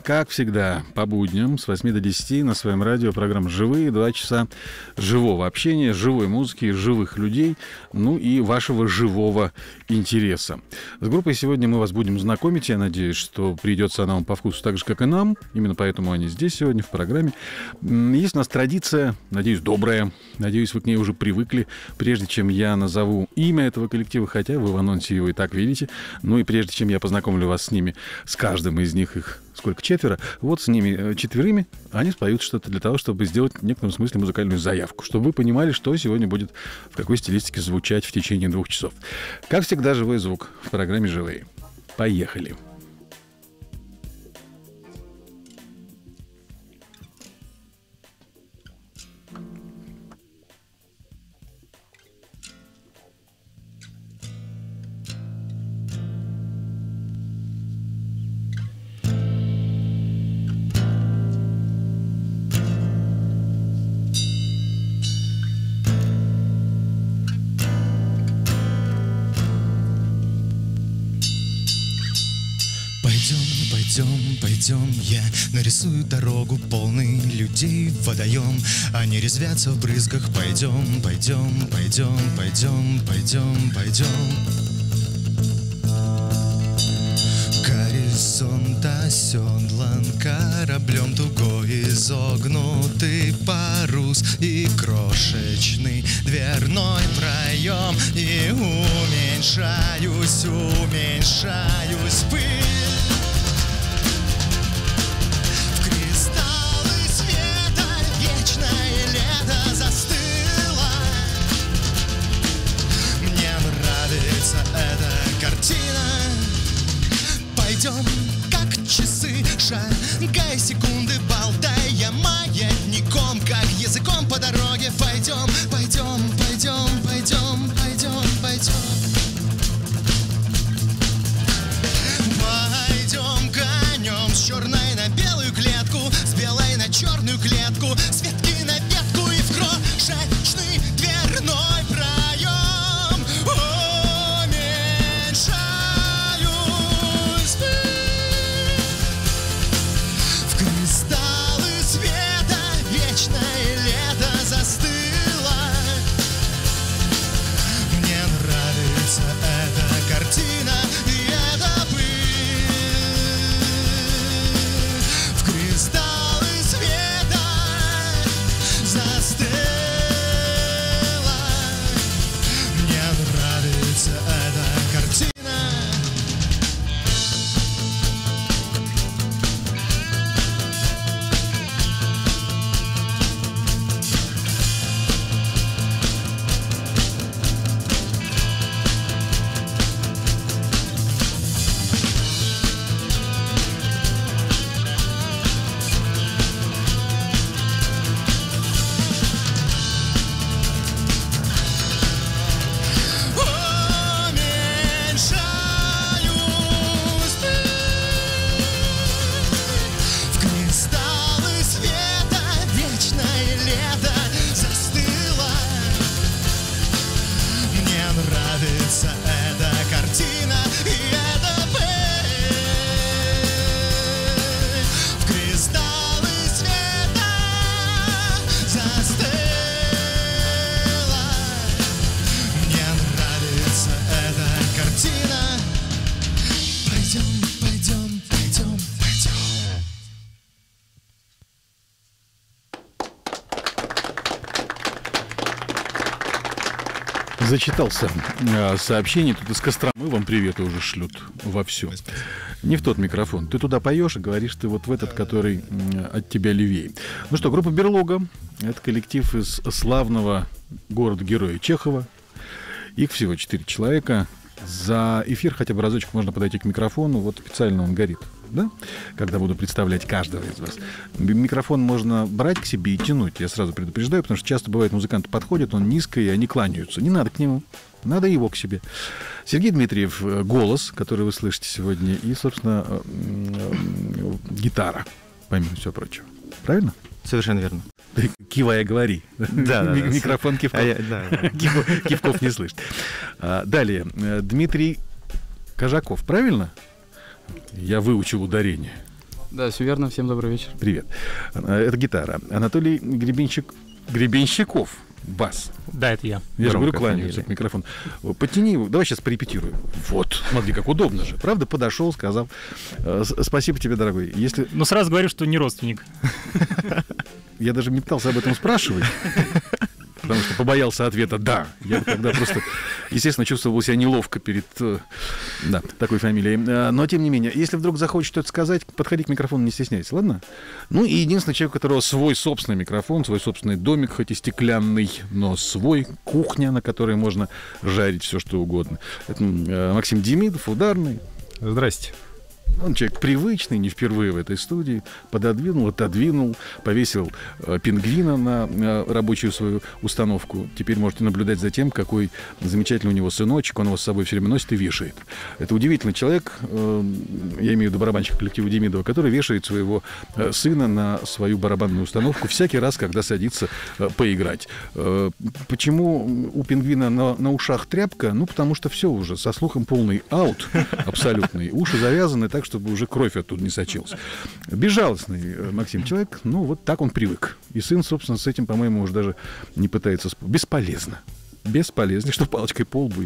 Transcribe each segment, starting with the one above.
Как всегда, по будням с 8 до 10 на своем радио программа «Живые». 2 часа живого общения, живой музыки, живых людей, ну и вашего живого интереса. С группой сегодня мы вас будем знакомить. Я надеюсь, что придется она вам по вкусу так же, как и нам. Именно поэтому они здесь сегодня в программе. Есть у нас традиция, надеюсь, добрая. Надеюсь, вы к ней уже привыкли. Прежде чем я назову имя этого коллектива, хотя вы в анонсе его и так видите, ну и прежде чем я познакомлю вас с ними, с каждым из них, их сколько, 4, вот с ними 4 они споют что-то для того, чтобы сделать в некотором смысле музыкальную заявку, чтобы вы понимали, что сегодня будет в какой стилистике звучать в течение 2 часов. Как всегда, живой звук в программе «Живые». Поехали! Пойдем, я нарисую дорогу, полный людей в водоем. Они резвятся в брызгах. Пойдем. Горизонт оседлан кораблем, тугой изогнутый парус и крошечный дверной проем. И уменьшаюсь в пыль. Пойдем, как часы, шагая секунды, болтая маятником, как языком по дороге. Пойдем. Пойдем конем с черной на белую клетку, с белой на черную клетку, с ветки на ветку и в крошечный дверной проем. В кристаллы света вечное лето застыло. Мне нравится эта картина и эта пыль. В кристаллы света застыла. Мне нравится эта картина. Зачитался сообщение. Тут из Костромы вам приветы уже шлют вовсю. Не в тот микрофон. Ты туда поешь и говоришь, ты вот в этот, который от тебя левее. Ну что, группа «Берлога» — это коллектив из славного города-героя Чехова. Их всего 4 человека. За эфир хотя бы разочек можно подойти к микрофону. Вот специально он горит, да? Когда буду представлять каждого из вас. Микрофон можно брать к себе и тянуть. Я сразу предупреждаю, потому что часто бывает, музыканты подходят, он низко, и они кланяются. Не надо к нему. Надо его к себе. Сергей Дмитриев — голос, который вы слышите сегодня, и, собственно, гитара, помимо всего прочего. Правильно? Совершенно верно. Ты кивая говори. Да. Микрофон кивков. Кивков не слышит. Далее. Дмитрий Кожаков, правильно? Я выучил ударение. Да, все верно. Всем добрый вечер. Привет. Это гитара. Анатолий Гребенщиков. Бас. Да, это я. Я же говорю, кланяюсь к микрофону. Подтяни его. Давай сейчас порепетирую. Вот. Смотри, как удобно же. Правда, подошел, сказал. Спасибо тебе, дорогой. Если... Но сразу говорю, что не родственник. Я даже не пытался об этом спрашивать. Потому что побоялся ответа «да». Я тогда просто, естественно, чувствовал себя неловко перед такой фамилией. Но, тем не менее, если вдруг захочешь что-то сказать, подходи к микрофону, не стесняйся, ладно? Ну и единственный человек, у которого свой собственный микрофон, свой собственный домик, хоть и стеклянный, но свой, кухня, на которой можно жарить все, что угодно. Это Максим Демидов, ударный. Здрасте. Он человек привычный, не впервые в этой студии. Пододвинул, отодвинул, повесил пингвина на рабочую свою установку. Теперь можете наблюдать за тем, какой замечательный у него сыночек. Он его с собой все время носит и вешает. Это удивительный человек, я имею в виду барабанщик коллектива Демидова, который вешает своего сына на свою барабанную установку всякий раз, когда садится поиграть. Почему у пингвина на ушах тряпка? Ну, потому что все уже, со слухом полный аут абсолютный. Уши завязаны так, чтобы уже кровь оттуда не сочилась. Безжалостный Максим человек, ну, вот так он привык. И сын, собственно, с этим, по-моему, уже даже не пытается спорить. Бесполезно. Бесполезно, что палочкой по лбу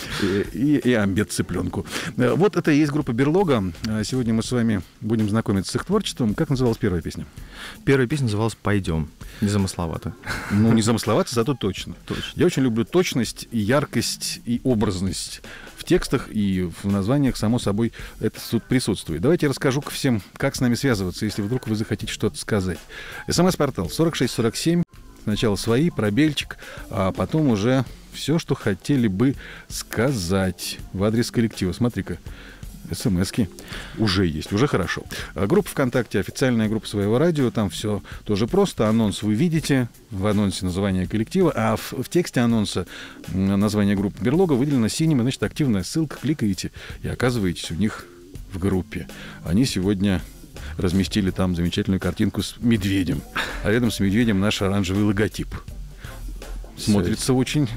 и амбет цыпленку. Вот это и есть группа «Берлога». Сегодня мы с вами будем знакомиться с их творчеством. Как называлась первая песня? Первая песня называлась «Пойдем». Незамысловато. Ну, незамысловато, зато точно. Я очень люблю точность и яркость и образность в текстах и в названиях, само собой, это тут присутствует. Давайте я расскажу всем, как с нами связываться, если вдруг вы захотите что-то сказать. СМС-портал 4647. Сначала свои, пробельчик, а потом уже все, что хотели бы сказать в адрес коллектива. Смотри-ка, СМС-ки уже есть, уже хорошо. Группа ВКонтакте, официальная группа своего радио, там все тоже просто. Анонс вы видите, в анонсе название коллектива, а в тексте анонса название группы «Берлога» выделено синим, значит, активная ссылка, кликаете и оказываетесь у них в группе. Они сегодня разместили там замечательную картинку с медведем, а рядом с медведем наш оранжевый логотип. Смотрится очень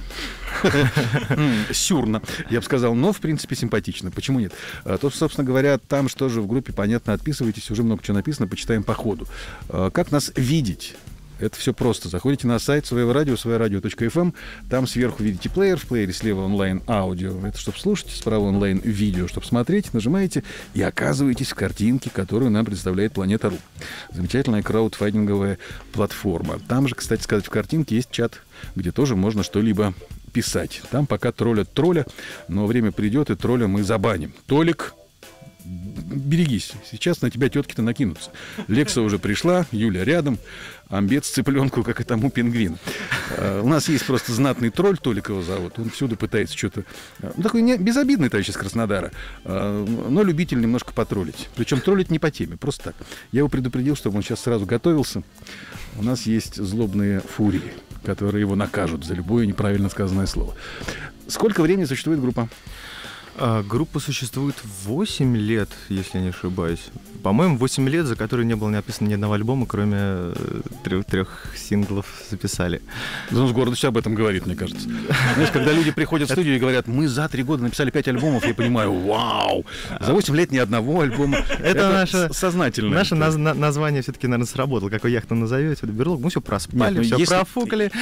сюрно, я бы сказал, но, в принципе, симпатично. Почему нет? То, собственно говоря, там что же в группе, понятно, отписывайтесь, уже много чего написано, почитаем по ходу. Как нас видеть? Это все просто. Заходите на сайт своего радио, своерадио.фм. Там сверху видите плеер. В плеере слева онлайн-аудио. Это чтобы слушать. Справа онлайн-видео, чтобы смотреть. Нажимаете и оказываетесь в картинке, которую нам представляет Планета.ру. Замечательная краудфандинговая платформа. Там же, кстати сказать, в картинке есть чат, где тоже можно что-либо писать. Там пока троллят тролля, но время придет, и тролля мы забаним. Толик, берегись. Сейчас на тебя тетки-то накинутся. Лекса уже пришла, Юля рядом. Амбет с цыпленку, как и тому пингвин. У нас есть просто знатный тролль, Толик его зовут. Он всюду пытается что-то... такой безобидный товарищ из Краснодара, но любитель немножко потроллить. Причем троллить не по теме, просто так. Я его предупредил, чтобы он сейчас сразу готовился. У нас есть злобные фурии, которые его накажут за любое неправильно сказанное слово. Сколько времени существует группа? Группа существует 8 лет, если я не ошибаюсь. По-моему, 8 лет, за которые не было написано ни одного альбома, кроме трех синглов записали. Да, с гордостью об этом говорит, мне кажется. Знаешь, когда люди приходят в студию и говорят, мы за 3 года написали 5 альбомов, я понимаю, вау! За 8 лет ни одного альбома. Это наше сознательное. Наше название все-таки, наверное, сработало. Какой яхту назовете? Берлог. Мы все проспали, все профукали.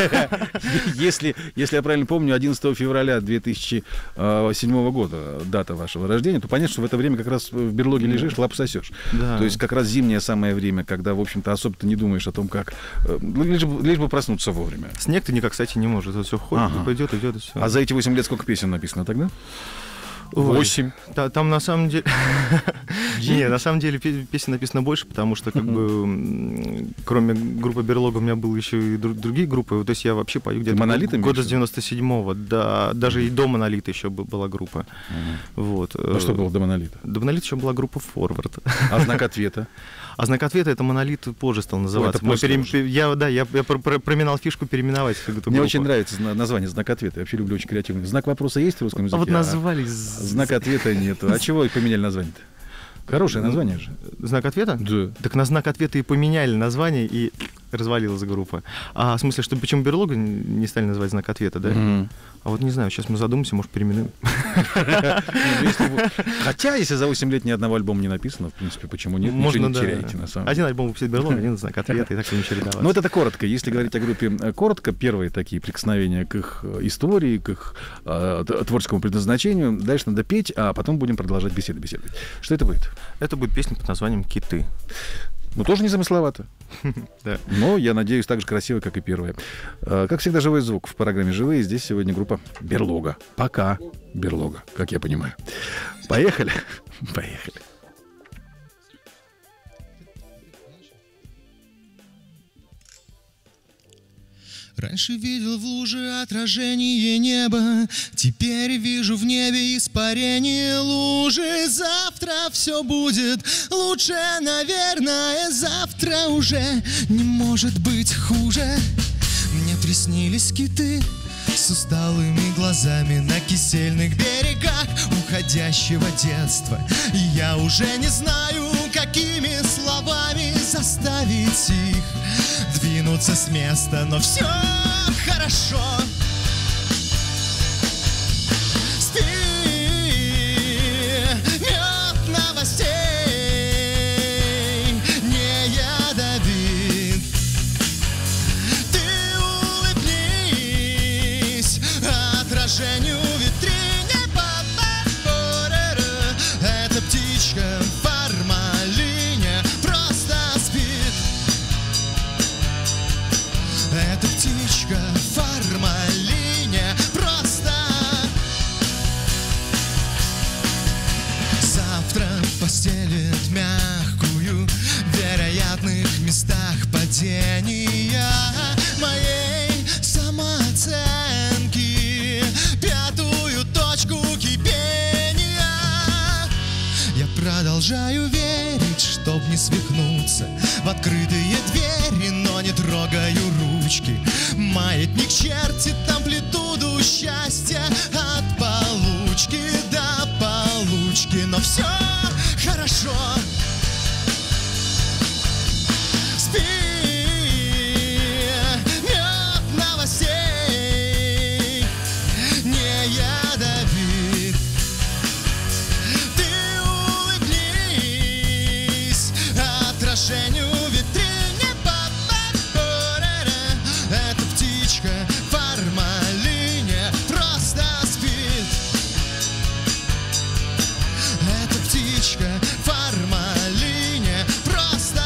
Если я правильно помню, 11 февраля 2007 года дата вашего рождения, то понятно, что в это время как раз в берлоге лежишь, лапу сосешь. Да. То есть как раз зимнее самое время, когда, в общем-то, особо-то не думаешь о том, как... Лишь бы проснуться вовремя. Снег-то никак, кстати, не может. Это все ходит, идет, и все. А за эти 8 лет сколько песен написано тогда? 8. Там на самом деле... Нет, на самом деле песен написано больше, потому что как бы кроме группы Берлога у меня были еще и другие группы. То есть я вообще пою где-то года с 97-го. Да, даже и до Монолита еще была группа. Вот. А что было до Монолита? До Монолита еще была группа Forward. А Знак ответа? А Знак ответа — это Монолит позже стал называться. Я проминал фишку переименовать. Мне очень нравится название Знак ответа. Я вообще люблю очень креативный. Знак вопроса есть в русском языке? А вот назвали... Знак ответа нет. А чего поменяли название-то? Хорошее название же. Знак ответа? Да. Так на Знак ответа и поменяли название, и развалилась группа. А в смысле, что почему берлога не стали называть знак ответа, да? А вот не знаю, сейчас мы задумаемся, может, переименуем. Хотя, если за 8 лет ни одного альбома не написано, в принципе, почему нет? Можно, не теряете, на самом деле. Один альбом выпустить берлога, один знак ответа, и так не чередоваться. Ну, это коротко. Если говорить о группе коротко, первые такие прикосновения к их истории, к их творческому предназначению. Дальше надо петь, а потом будем продолжать беседовать. Что это будет? Это будет песня под названием «Киты». Ну, тоже незамысловато. Да. Но, я надеюсь, так же красиво, как и первая. Как всегда, живой звук в программе «Живые». Здесь сегодня группа «Берлога». Пока «Берлога», как я понимаю. Поехали? Поехали. Раньше видел в луже отражение неба, теперь вижу в небе испарение лужи. Завтра все будет лучше, наверное, завтра уже не может быть хуже. Мне приснились киты с усталыми глазами на кисельных берегах уходящего детства. И я уже не знаю, какими словами заставить их двинуться с места, но все хорошо. Спи, мед новостей не ядовит. Ты улыбнись отражению в витрине. Эта птичка в формалине просто спит. Эта птичка в формалине просто. Завтра постелит мягкую в вероятных местах падения моей самооценки, пятую точку кипения. Я продолжаю верить, чтоб не свихнуться в открытые двери, но не трогаю ручки. Маятник чертит амплитуду счастья от получки до получки, но все хорошо. Спи, мед новостей не ядовит. Ты улыбнись отражению в витрине. Эта птичка в формалине просто спит. Эта птичка в формалине просто.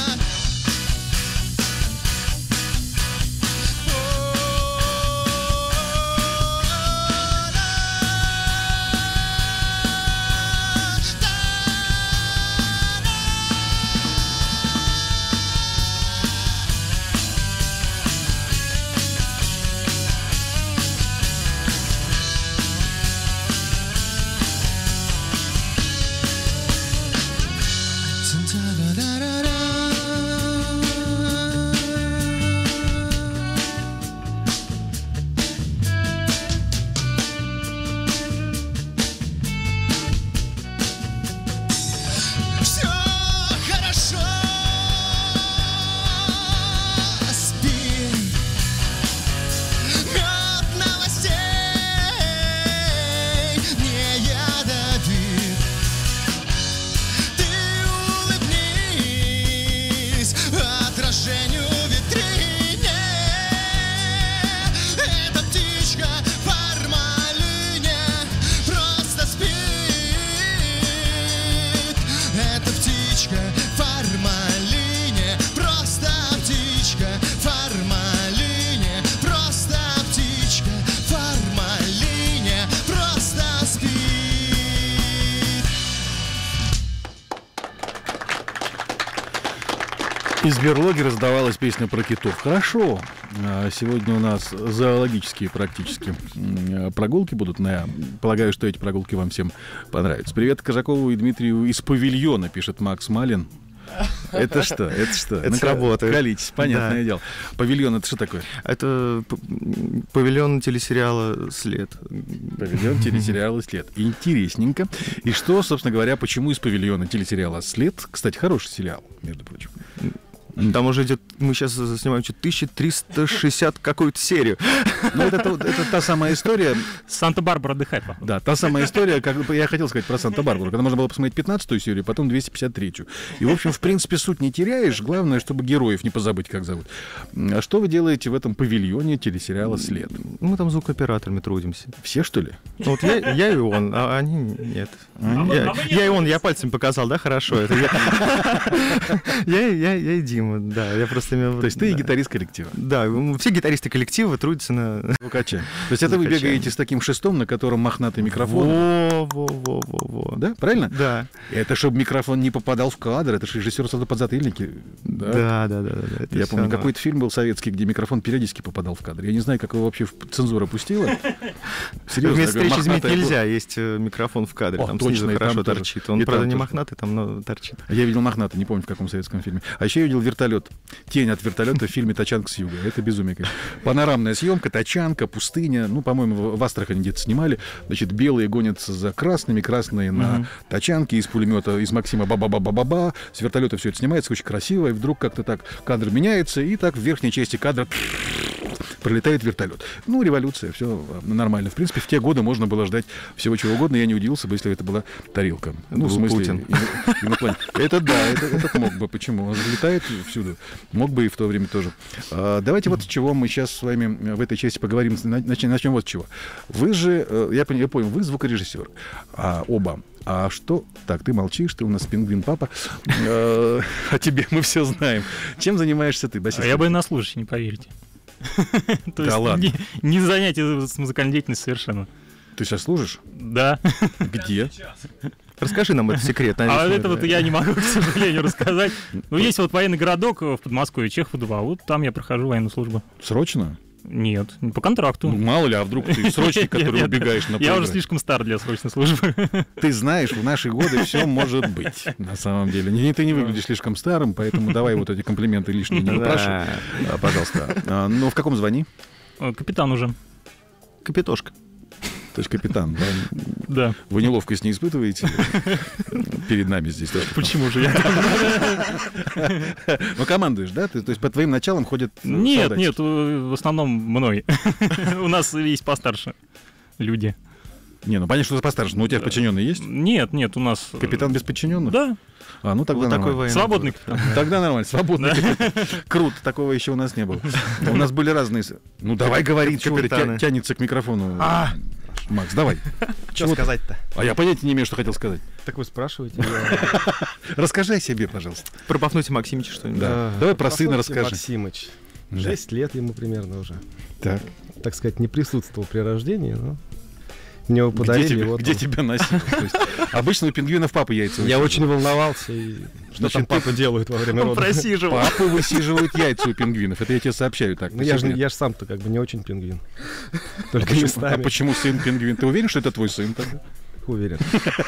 Все хорошо. Спи, мед новостей не ядовит. Ты улыбнись отражению в витрине. Эта птичка в формалине просто спит. Эта птичка в формалине просто птичка в формалине просто птичка в формалине просто спит. Из берлоги раздавалась песня про китов. Хорошо. Сегодня у нас зоологические практически прогулки будут. Но я полагаю, что эти прогулки вам всем понравятся. Привет Кожакову и Дмитрию из павильона, пишет Макс Малин. Это что? Это что? Это сработает. Колитесь, понятное дело. Павильон — это что такое? Это павильон телесериала «След». Павильон телесериала «След». Интересненько. И что, собственно говоря, почему из павильона телесериала «След»? Кстати, хороший сериал, между прочим. Там уже идет, мы сейчас снимаем 1360 какую-то серию. Ну, это та самая история. Санта-Барбара отдыхает, походу. Да, та самая история, как я хотел сказать про Санта-Барбару, когда можно было посмотреть 15-ю серию, потом 253-ю. И, в общем, в принципе, суть не теряешь. Главное, чтобы героев не позабыть, как зовут. А что вы делаете в этом павильоне телесериала «След»? Мы там звукооператорами трудимся. Все, что ли? Ну, вот я и он, а они нет. Я и он, я пальцем показал, да, хорошо. Это я и Дима, да. Я просто имел... То есть ты и гитарист коллектива? Да, все гитаристы коллектива трудятся на... звукача. То есть это вы бегаете с таким шестом, на котором мохнатый микрофон? Во. Да, правильно? Да. Это чтобы микрофон не попадал в кадр, это же режиссер сразу подзатыльники. Да. Я помню, какой-то фильм был советский, где микрофон периодически попадал в кадр. Я не знаю, как его вообще цензура пустила. Серьезно, вместо встречи изменить нельзя, есть микрофон в кадре, там снизу хорошо торчит. Он, правда, не мохнатый, там, но торчит. Я видел мохнатый, не помню, в каком советском фильме. А еще я видел вертолет. Тень от вертолета в фильме «Тачанка с юга». Это безумие. Панорамная съемка, тачанка, пустыня. Ну, по-моему, в Астрахани где-то снимали. Значит, белые гонятся за красными, красные на тачанке, из пулемета, из Максима ба-ба-ба-ба-ба-ба. С вертолета все это снимается, очень красиво. И вдруг как-то так кадр меняется, и так в верхней части кадра пролетает вертолет. Ну, революция, все нормально. В принципе, в те годы можно было ждать всего чего угодно. Я не удивился бы, если это была тарелка. Ну, в смысле, Путин. Это да, этот мог бы. Почему? Он же летает всюду. Мог бы и в то время тоже. Давайте вот с чего мы сейчас с вами в этой части поговорим. Начнем вот с чего. Вы же, я понял, вы звукорежиссер. Оба. А что? Так, ты молчишь, ты у нас пингвин папа. О тебе мы все знаем. Чем занимаешься ты, басист? Я бы и на слушать, не поверите. То есть ладно. Не занятие с музыкальной деятельностью совершенно. Ты сейчас служишь? Да. Где? Расскажи нам этот секрет. А это вот я не могу, к сожалению, рассказать. Ну, есть вот военный городок в Подмосковье, Чехова-2. Вот там я прохожу военную службу. Срочно? Нет, по контракту. Ну, мало ли, а вдруг ты срочник, который убегаешь на Я уже слишком стар для срочной службы. Ты знаешь, в наши годы все может быть, на самом деле. Ты не выглядишь слишком старым, поэтому давай вот эти комплименты лишние не выпрашивай. Пожалуйста. Но в каком звании? Капитан уже. Капитошка. То есть капитан, да? Да. Вы неловкость не испытываете перед нами здесь? Почему же я? Ну, командуешь, да? То есть по твоим началам ходят Нет, солдатики? нет, в основном мной. У нас есть постарше люди. Не, ну понятно, что ты постарше, но у тебя подчиненные есть? Нет, у нас... Капитан без подчиненных? Да. Ну тогда Вот такой нормально. военный. Свободный капитан. Тогда нормально, свободный капитан. Круто, такого еще у нас не было. У нас были разные... Ну давай говори, чего ты Капитаны. тянется к микрофону. Макс, давай. Что сказать-то? А я понятия не имею, что хотел сказать. Так вы спрашиваете. Расскажи о себе, пожалуйста. Про Пафнутия Максимовича что-нибудь. Да. Давай про сына Пафнутий расскажи. Максимыч. Да. 6 лет ему примерно уже. Так. Так сказать, не присутствовал при рождении, но мне его подарили. Где тебя носили? То есть обычно у пингвинов папа яйца Я высиживает. очень волновался, и что Значит, там папа делают во время родов. Просиживал. Папы высиживают яйца у пингвинов. Это я тебе сообщаю так. Ну, я ж сам-то как бы не очень пингвин. Только А местами. почему сын пингвин? Ты уверен, что это твой сын тогда? Уверен.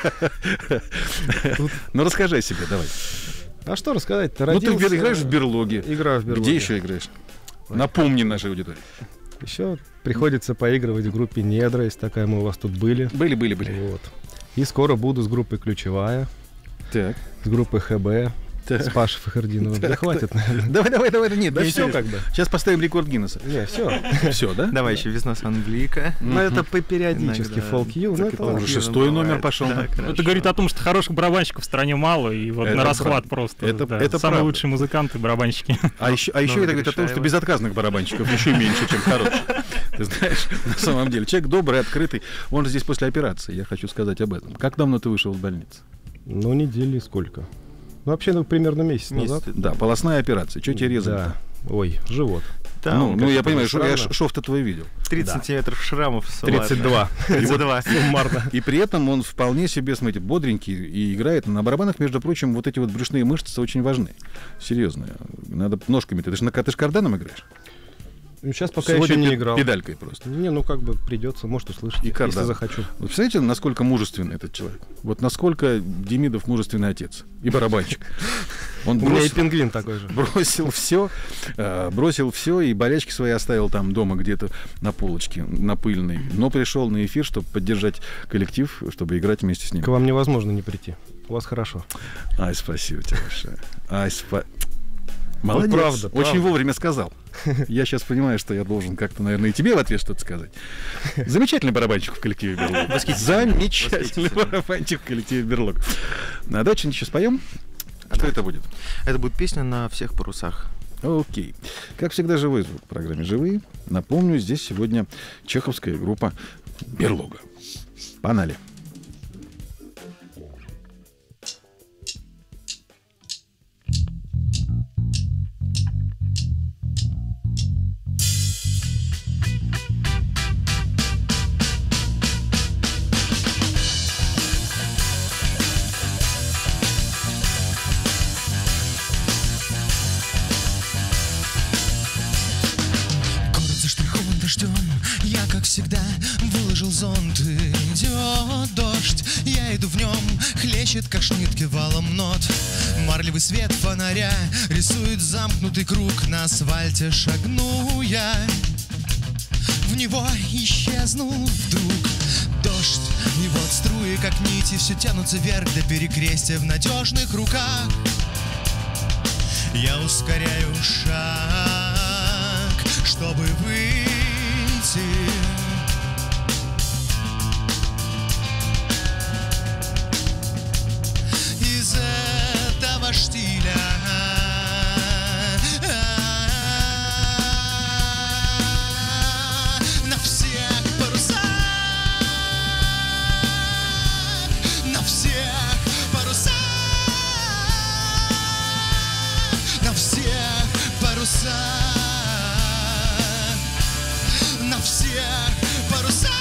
Ну расскажи о себе, давай. А что рассказать-то? Ну ты Родился- играешь в берлоге. Играю в берлоге. Где еще играешь? Напомни нашей аудитории. Еще приходится поигрывать в группе «Недра», если такая мы у вас тут были. Были. Вот. И скоро буду с группой «Ключевая», Так. с группой «ХБ», Так. с Пашей Фахардиновым. Да хватит, наверное. Давай. Нет, Да не все интересно. как бы. Сейчас поставим рекорд Гиннесса. Не, все. Все, да? Давай еще «Весна с Английка». Но это периодически Иногда. фолк-ю. Так Ну, это это Уже ладно. шесть. 6-й номер бывает. пошел. Да, хорошо. Это говорит о том, что хороших барабанщиков в стране мало, и вот Это на расхват правда. просто. Это да. правда. Самые лучшие музыканты, барабанщики. А еще это говорит о том, что безотказных барабанщиков еще меньше, чем хороших. Ты знаешь, на самом деле. Человек добрый, открытый. Он же здесь после операции, я хочу сказать об этом. Как давно ты вышел из больницы? Ну, недели сколько? Ну, вообще, примерно месяц назад. Да, полостная операция. Что тебе резали? Да. Ой, живот. Там, Ну, я понимаю, странно. я шов-то твой видел. 30 сантиметров шрамов. 32. 32. Суммарно. И при этом он вполне себе, смотрите, бодренький и играет. На барабанах, между прочим, вот эти вот брюшные мышцы очень важны. Серьезно. Надо ножками. Ты же карданом играешь? Ну, сейчас пока Сегодня еще не играл. педалькой просто. Не, ну как бы придется, может, услышать, И если кардан. захочу. Вы представляете, насколько мужественный этот человек? Вот насколько Демидов мужественный отец и барабанщик. Он У меня и пингвин такой же. бросил все и болячки свои оставил там дома где-то на полочке, на пыльной. Но пришел на эфир, чтобы поддержать коллектив, чтобы играть вместе с ним. К вам невозможно не прийти. У вас хорошо. Ай, спасибо тебе большое. Молодец, правда, очень вовремя сказал. Я сейчас понимаю, что я должен как-то, наверное, и тебе в ответ что-то сказать. Замечательный барабанщик в коллективе «Берлог». Замечательный барабанщик в коллективе «Берлог». Давайте сейчас споем. Что это будет? Это будет песня «На всех парусах». Окей. Как всегда, живой звук в программе «Живые». Напомню, здесь сегодня чеховская группа «Берлога». Погнали. Я, как всегда, выложил зонт. Идет дождь, я иду в нем, хлещет, как шнитки валом нот. Марлевый свет фонаря рисует замкнутый круг. На асфальте шагну я, в него исчезну вдруг. Дождь, и вот струи, как нити, все тянутся вверх до перекрестия в надежных руках. Я ускоряю шаг, чтобы выйти из этого штиля. На всех парусах, на всех парусах, на всех парусах, на всех парусах.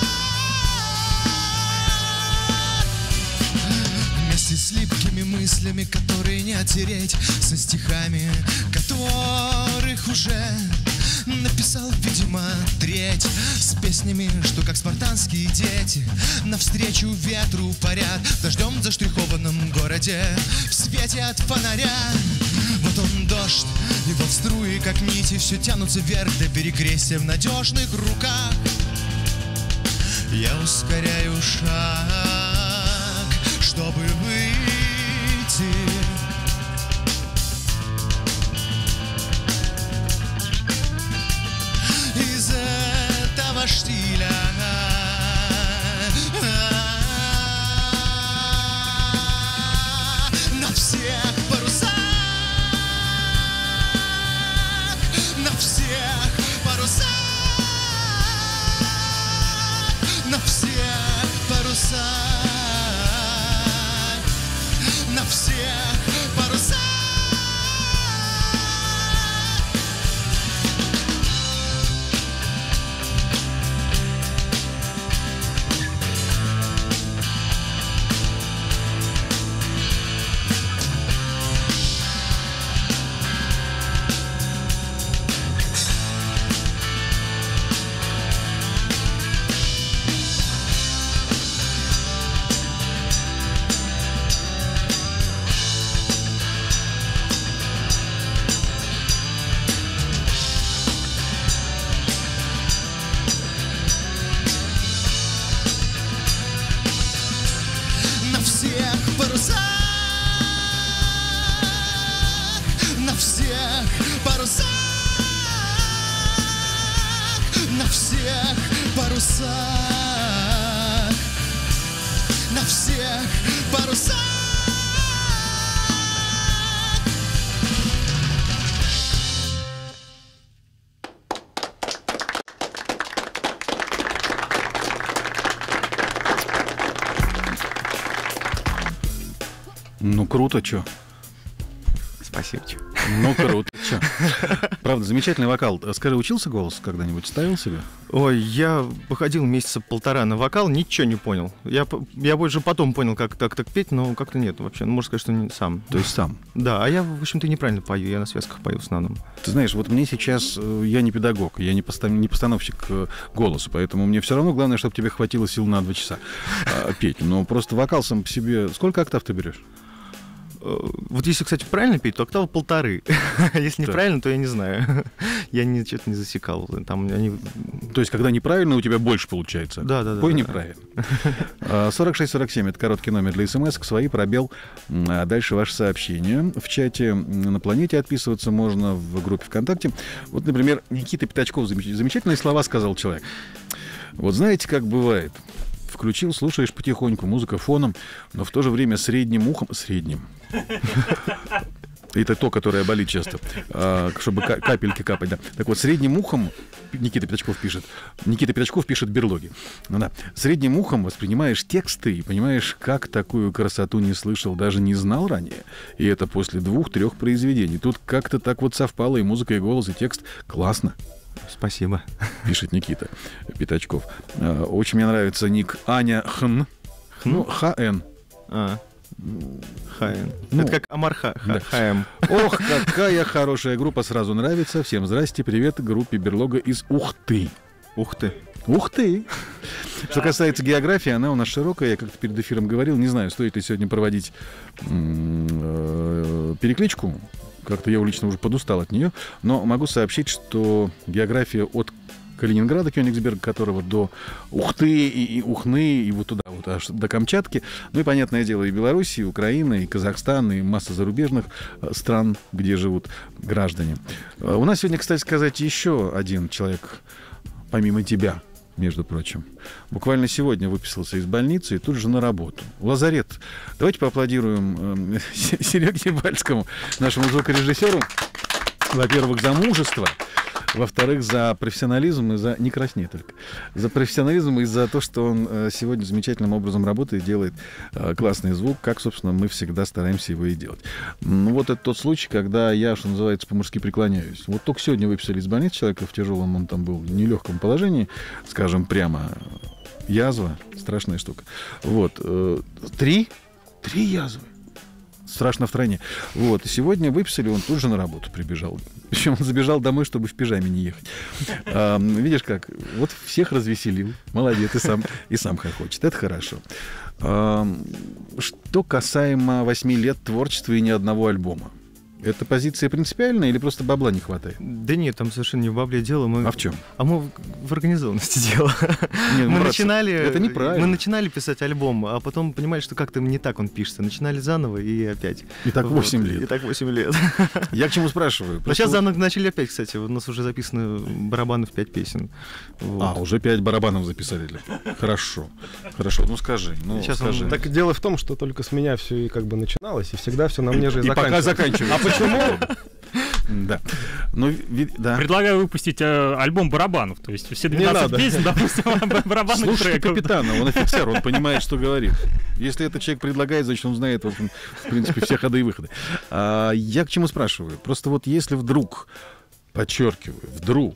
Вместе с липкими мыслями, которые не оттереть, со стихами, которых уже написал, видимо, треть, с песнями, что как спартанские дети навстречу ветру парят в дождем заштрихованном городе, в свете от фонаря. Вот он дождь, и вот струи, как нити, все тянутся вверх до перекрестия в надежных руках. Я ускоряю шаг, чтобы выйти из этого штиля. На всех парусах, на всех парусах, на всех парусах, на всех парусах. На всех парусах, на всех парусах, на всех парусах. Ну, круто, чё? Спасибо. Ну, круто, чё? Правда, замечательный вокал. Скажи, учился голос когда-нибудь? Ставил себе? Ой, я походил месяца полтора на вокал, ничего не понял. Я больше потом понял, как так петь, но как-то нет вообще. Ну, можно сказать, что не сам. То есть сам? Да, а я, в общем-то, неправильно пою, я на связках пою в основном. Ты знаешь, вот мне сейчас, я не педагог, я не постановщик голоса, поэтому мне все равно главное, чтобы тебе хватило сил на 2 часа петь. Но просто вокал сам по себе... Сколько октав ты берешь? Вот если, кстати, правильно петь, то октава 1,5. Если неправильно, то я не знаю. Я что-то не засекал. Там они... То есть, когда неправильно, у тебя больше получается? Да. Пой неправильно. 4647 — это короткий номер для смс, свои, пробел, а дальше ваше сообщение. В чате на планете отписываться можно, в группе ВКонтакте. Вот, например, Никита Пятачков замечательные слова сказал человек. Вот знаете, как бывает? Включил, слушаешь потихоньку, музыка фоном, но в то же время средним ухом... Средним. Это то, которое болит часто, чтобы капельки капать. Да. Так вот, средним ухом Никита Пятачков пишет берлоги. Ну, да. Средним ухом воспринимаешь тексты и понимаешь, как такую красоту не слышал, даже не знал ранее. И это после 2-3 произведений. Тут как-то так вот совпало и музыка, и голос, и текст. Классно. Спасибо. Пишет Никита Пятачков. Очень мне нравится ник Аня Хн. Ну, ХН. ХН. Это как Амар ХМ. Ох, какая хорошая группа, сразу нравится. Всем здрасте, привет группе Берлога из Ухты. Ухты. Что касается географии, она у нас широкая. Я как-то перед эфиром говорил, не знаю, стоит ли сегодня проводить перекличку. Как-то я лично уже подустал от нее. Но могу сообщить, что география от Калининграда, Кёнигсберга, которого до Ухты и Ухны, и вот туда, вот аж до Камчатки. Ну и, понятное дело, и Белоруссия, и Украина, и Казахстан, и масса зарубежных стран, где живут граждане. У нас сегодня, кстати сказать, еще один человек, помимо тебя, между прочим, буквально сегодня выписался из больницы и тут же на работу. Лазарет. Давайте поаплодируем Сереге Бальскому, нашему звукорежиссеру. Во-первых, за мужество. Во-вторых, за профессионализм и за... Не красней только. За профессионализм и за то, что он сегодня замечательным образом работает, делает классный звук, как, собственно, мы всегда стараемся его и делать. Ну, вот это тот случай, когда я, что называется, по-мужски преклоняюсь. Вот только сегодня выписали из больницы человека в тяжелом, он там был в нелегком положении, скажем прямо, язва, страшная штука. Вот. 3 язвы. Страшно в стране. Вот. И сегодня выписали, он тут же на работу прибежал. Причем он забежал домой, чтобы в пижаме не ехать. Видишь как? Вот всех развеселил. Молодец. И сам хохочет. Это хорошо. Что касаемо 8 лет творчества и ни одного альбома. Это позиция принципиальная или просто бабла не хватает? Да нет, там совершенно не в бабле дело. А в чем? А мы в организованности дело. Мы начинали писать альбом, а потом понимали, что как-то не так он пишется. Начинали заново и опять. И так 8 лет. И так 8 лет. Я к чему спрашиваю? Но сейчас заново начали опять, кстати. У нас уже записаны барабаны в 5 песен. Уже 5 барабанов записали. Хорошо. Ну скажи. Так дело в том, что только с меня все и как бы начиналось, и всегда все на мне же и заканчивалось. И пока заканчивается. Почему? Да. Предлагаю выпустить альбом барабанов. То есть все 12 песен, допустим, барабанных треков. Слушай капитана, он офицер, он понимает, что говорит. Если этот человек предлагает, значит, он знает, в принципе, все ходы и выходы. Я к чему спрашиваю? Просто вот если вдруг, подчеркиваю, вдруг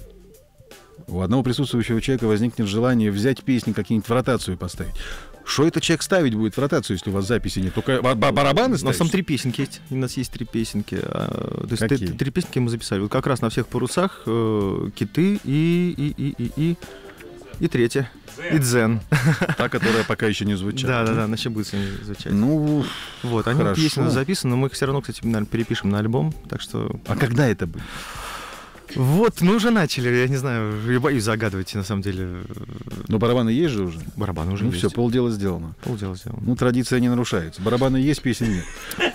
у одного присутствующего человека возникнет желание взять песни какие-нибудь в ротацию поставить, что этот человек ставить будет в ротацию, если у вас записи нет? Только барабаны ставить? У нас там 3 песенки есть. У нас есть 3 песенки. То есть 3 песенки мы записали. Вот как раз на всех парусах киты и третья. И дзен. Та, которая пока еще не звучит. Да, она еще будет звучать. Ну, вот, они песни записаны, но мы их все равно, кстати, наверное, перепишем на альбом. Так что... А когда это будет? Вот, мы уже начали, я не знаю, я боюсь загадывать, на самом деле. Но барабаны есть же уже? Барабаны уже есть. Все, полдела сделано. Ну, традиция не нарушается. Барабаны есть, песен нет.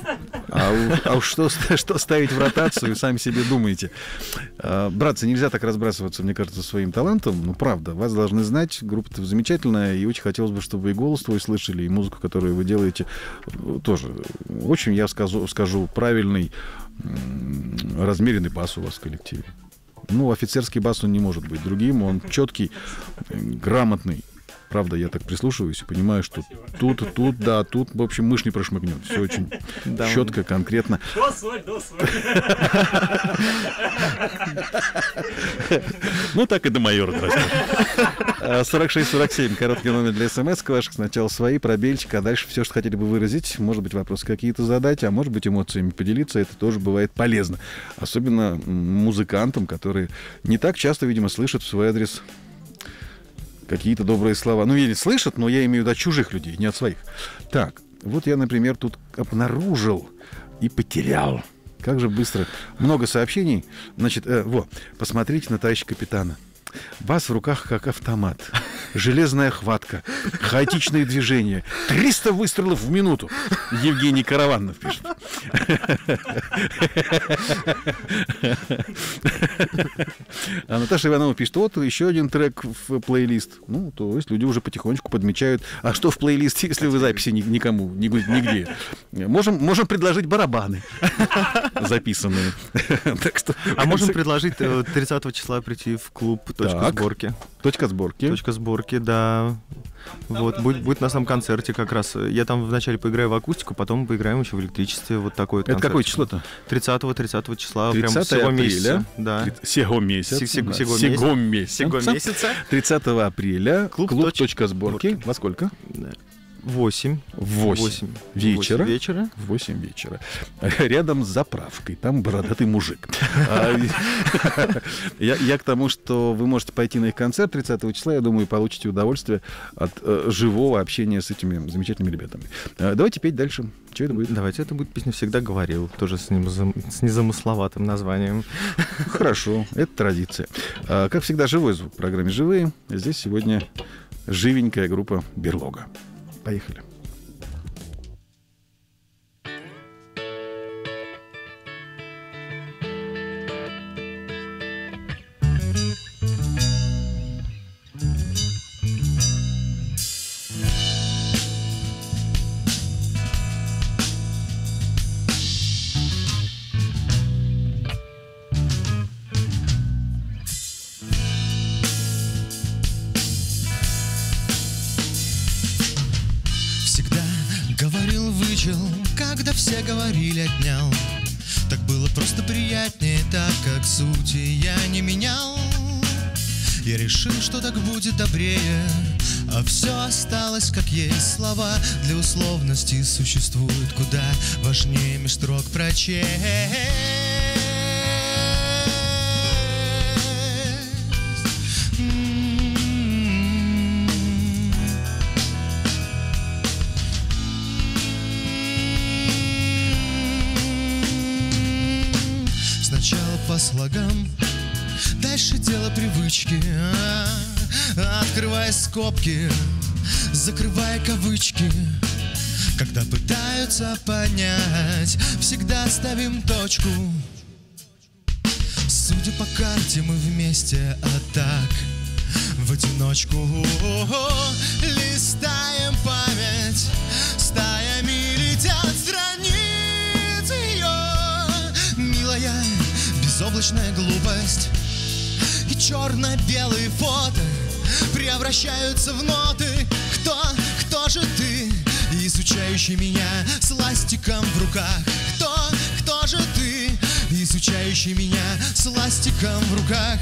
А уж что ставить в ротацию, сами себе думаете. Братцы, нельзя так разбрасываться, мне кажется, своим талантом. Ну, правда, вас должны знать. Группа-то замечательная, и очень хотелось бы, чтобы и голос твой слышали, и музыку, которую вы делаете, тоже. Очень, я скажу, правильный, размеренный бас у вас в коллективе. Ну, офицерский бас, он не может быть другим, он четкий, грамотный. Правда, я так прислушиваюсь и понимаю, что тут, в общем, мышь не прошмыгнет. Все очень четко, конкретно. Ну, так и до майора, здравствуйте. 4647, короткий номер для смс, ваших сначала свои, пробельчик, а дальше все, что хотели бы выразить. Может быть, вопросы какие-то задать, а может быть, эмоциями поделиться. Это тоже бывает полезно. Особенно музыкантам, которые не так часто, видимо, слышат в свой адрес какие-то добрые слова. Ну, или слышат, но я имею в виду от чужих людей, не от своих. Так, Вот я, например, тут обнаружил и потерял. Как же быстро. Много сообщений. Значит, посмотрите на товарища капитана. Бас в руках как автомат. Железная хватка. Хаотичные движения. 300 выстрелов в минуту. Евгений Караванов пишет. А Наташа Иванова пишет, вот еще один трек в плейлист. Ну, то есть люди уже потихонечку подмечают. А что в плейлисте, если вы записи никому, нигде? Можем предложить барабаны записанные. А можем предложить 30 числа прийти в клуб «Точка сборки». Точка сборки. Точка сборки, да. Вот, будет на самом концерте как раз. Я там вначале поиграю в акустику, потом поиграем еще в электричестве. Вот такой вот концерт. Это какое число-то? 30 числа. 30 прям всего апреля. Месяца. Да. Сего месяца. 30 апреля. Клуб «Точка сборки». Во сколько? 8 вечера. 8 вечера. Рядом с заправкой. Там бородатый мужик. Я к тому, что вы можете пойти на их концерт 30 числа, я думаю, получите удовольствие от живого общения с этими замечательными ребятами. Давайте петь дальше. Что это будет? Давайте, это будет песня «Всегда говорил», тоже с незамысловатым названием. Хорошо, это традиция. Как всегда, живой звук в программе «Живые». Здесь сегодня живенькая группа «Берлога». Поехали. Когда все говорили, отнял. Так было просто приятнее, так как сути я не менял. Я решил, что так будет добрее, а все осталось как есть. Слова для условности существуют куда важнее меж строк прочесть. По слогам, дальше дело привычки. Открывая скобки, закрывая кавычки. Когда пытаются понять, всегда ставим точку. Судя по карте, мы вместе, а так в одиночку. Листаем память, стаями летят страницы ее. Милая безоблачная глупость и черно-белые фото превращаются в ноты. Кто же ты, изучающий меня с ластиком в руках? Кто же ты, изучающий меня с ластиком в руках?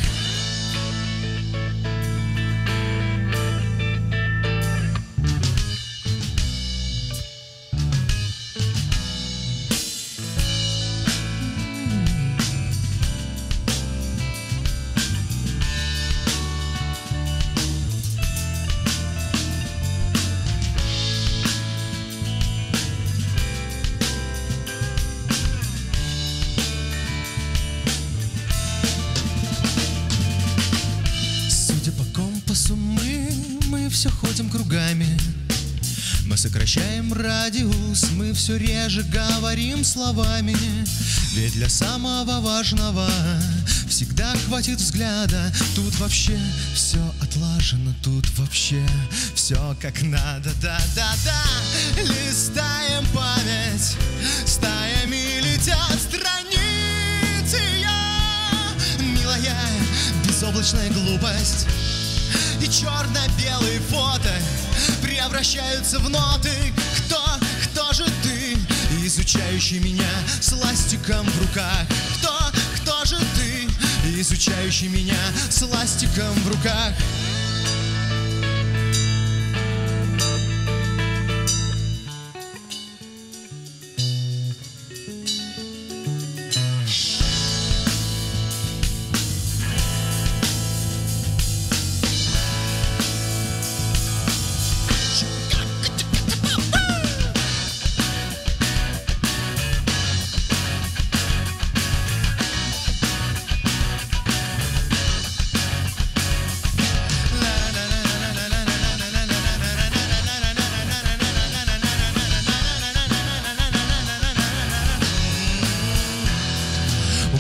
Все ходим кругами, мы сокращаем радиус, мы все реже говорим словами. Ведь для самого важного всегда хватит взгляда. Тут вообще все отлажено, тут вообще все как надо. Да-да-да, листаем память, стаями летят страницы ее. Милая безоблачная глупость и черно-белые фото превращаются в ноты. Кто же ты, изучающий меня с ластиком в руках? Кто же ты, изучающий меня с ластиком в руках?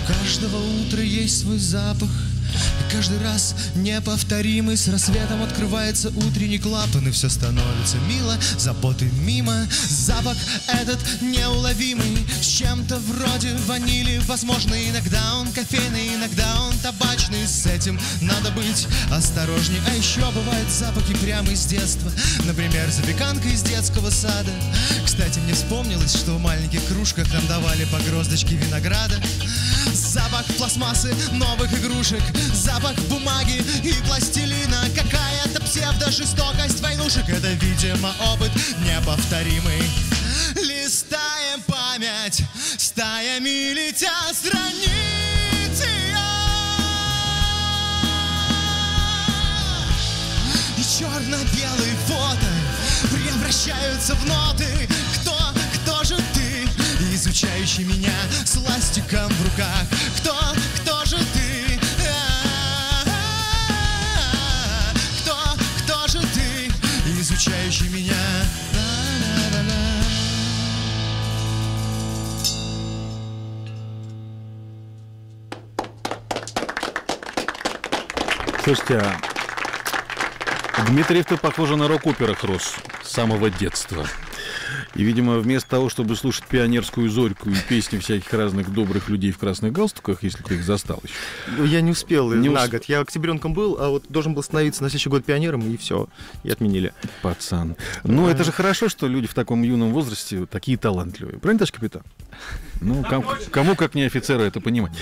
У каждого утра есть свой запах, и каждый раз неповторимый. С рассветом открывается утренний клапан, и все становится мило, заботы мимо. Запах этот неуловимый, с чем-то вроде ванили. Возможно, иногда он кофейный, иногда он табачный. С этим надо быть осторожней. А еще бывают запахи прямо из детства, например, запеканка из детского сада. Кстати, мне вспомнилось, что в маленьких кружках нам давали по гроздочке винограда. Запах пластмассы, новых игрушек, запах бумаги и пластилина. Какая-то псевдожестокость войнушек, это, видимо, опыт неповторимый. Листаем память, стаями летят страницы, и черно-белые фото превращаются в ноты. Кто же ты, изучающий меня с ластиком в руках? Кто же ты? Кто же ты, изучающий меня? Слушайте, а Дмитриев-то, похоже, на рок-операх рос с самого детства. И, видимо, вместо того, чтобы слушать пионерскую зорьку и песни всяких разных добрых людей в красных галстуках, если ты их застал еще. Я не успел на год. Я октябренком был, а вот должен был становиться на следующий год пионером, и все, и отменили. Пацан. Ну, это же хорошо, что люди в таком юном возрасте такие талантливые. Правильно, товарищ капитан? Ну, кому как не офицеру это понимать.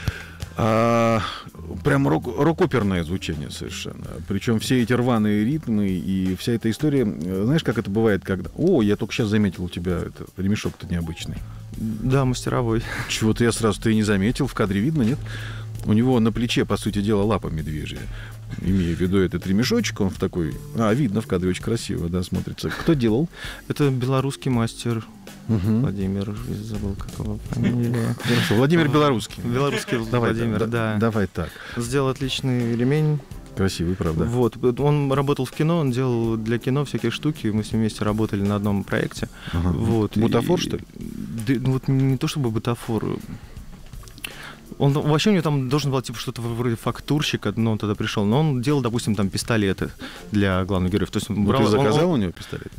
Прям рок-оперное звучание совершенно. Причем все эти рваные ритмы и вся эта история. Знаешь, как это бывает, когда... О, я только сейчас заметил, у тебя ремешок-то необычный. Да, мастеровой. Чего-то я сразу-то и не заметил. В кадре видно, нет? У него на плече, по сути дела, лапа медвежья. Имея в виду этот ремешочек, он в такой... видно в кадре, очень красиво, да, смотрится. Кто делал? Это белорусский мастер. Владимир, забыл, как его фамилия. Хорошо, Владимир Белорусский. Белорусский Владимир, да. Давай так. Сделал отличный ремень. Красивый, правда. Вот. Он работал в кино, он делал для кино всякие штуки. Мы с ним вместе работали на одном проекте. Вот. Бутафор, что ли? Ну, вот не то чтобы бутафор. Он вообще у него там должен был типа что-то вроде фактурщика, но он тогда пришел. Но он делал, допустим, там пистолеты для главных героев. То есть ты заказал у него пистолет?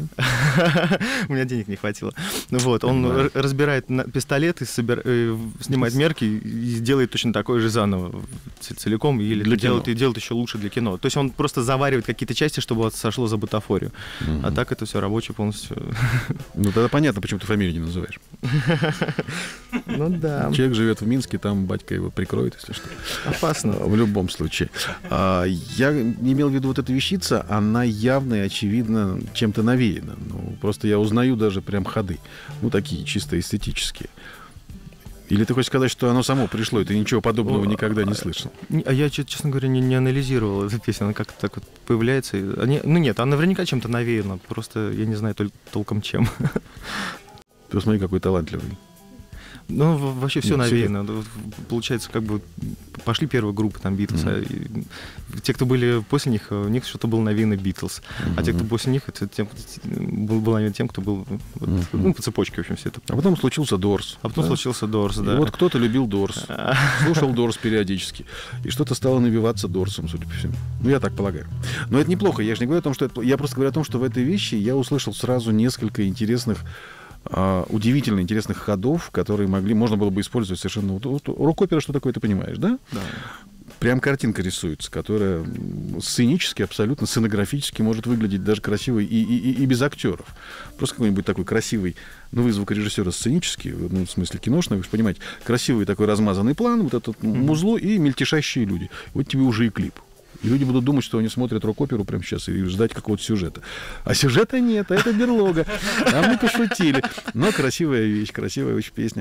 У меня денег не хватило. Вот, он разбирает пистолеты, снимает мерки и делает точно такой же заново целиком, или делает еще лучше для кино. То есть он просто заваривает какие-то части, чтобы сошло за бутафорию. А так это все рабочее полностью. Ну тогда понятно, почему ты фамилию не называешь. Ну да. Человек живет в Минске, там батька его прикроет, если что. Опасно. В любом случае. Я имел в виду вот эта вещица, она явно и очевидно чем-то навеяна. Ну, просто я узнаю даже прям ходы. Ну, такие чисто эстетические. Или ты хочешь сказать, что оно само пришло, и ты ничего подобного никогда не слышал? А я, честно говоря, не анализировал эту песню. Она как-то так вот появляется. Ну нет, она наверняка чем-то навеяна. Просто я не знаю толком чем. Ты посмотри, какой талантливый. Ну, вообще все навеяно. Получается, как бы пошли первые группы, там, Битлз. Те, кто были после них, у них что-то было навеяно Битлз. А те, кто после них, это был навеян тем, кто был по цепочке, в общем, все это. А потом случился Дорс. Да. И вот кто-то любил Дорс. Слушал Дорс периодически. И что-то стало навиваться Дорсом, судя по всему. Ну, я так полагаю. Но это неплохо. Я же не говорю о том, что это... Я просто говорю о том, что в этой вещи я услышал сразу несколько интересных, удивительно интересных ходов, которые можно было бы использовать совершенно... Рок-опера, что такое, ты понимаешь, да? Да. Прям картинка рисуется, которая сценически, абсолютно сценографически может выглядеть даже красиво и без актеров. Просто какой-нибудь такой красивый, ну, вы звукорежиссера сценический, ну, в смысле киношный, вы же понимаете, красивый такой размазанный план, вот этот музло и мельтешащие люди. Вот тебе уже и клип. И люди будут думать, что они смотрят рок-оперу прямо сейчас и ждать какого-то сюжета. А сюжета нет, а это берлога. А мы пошутили. Но красивая вещь, красивая очень песня.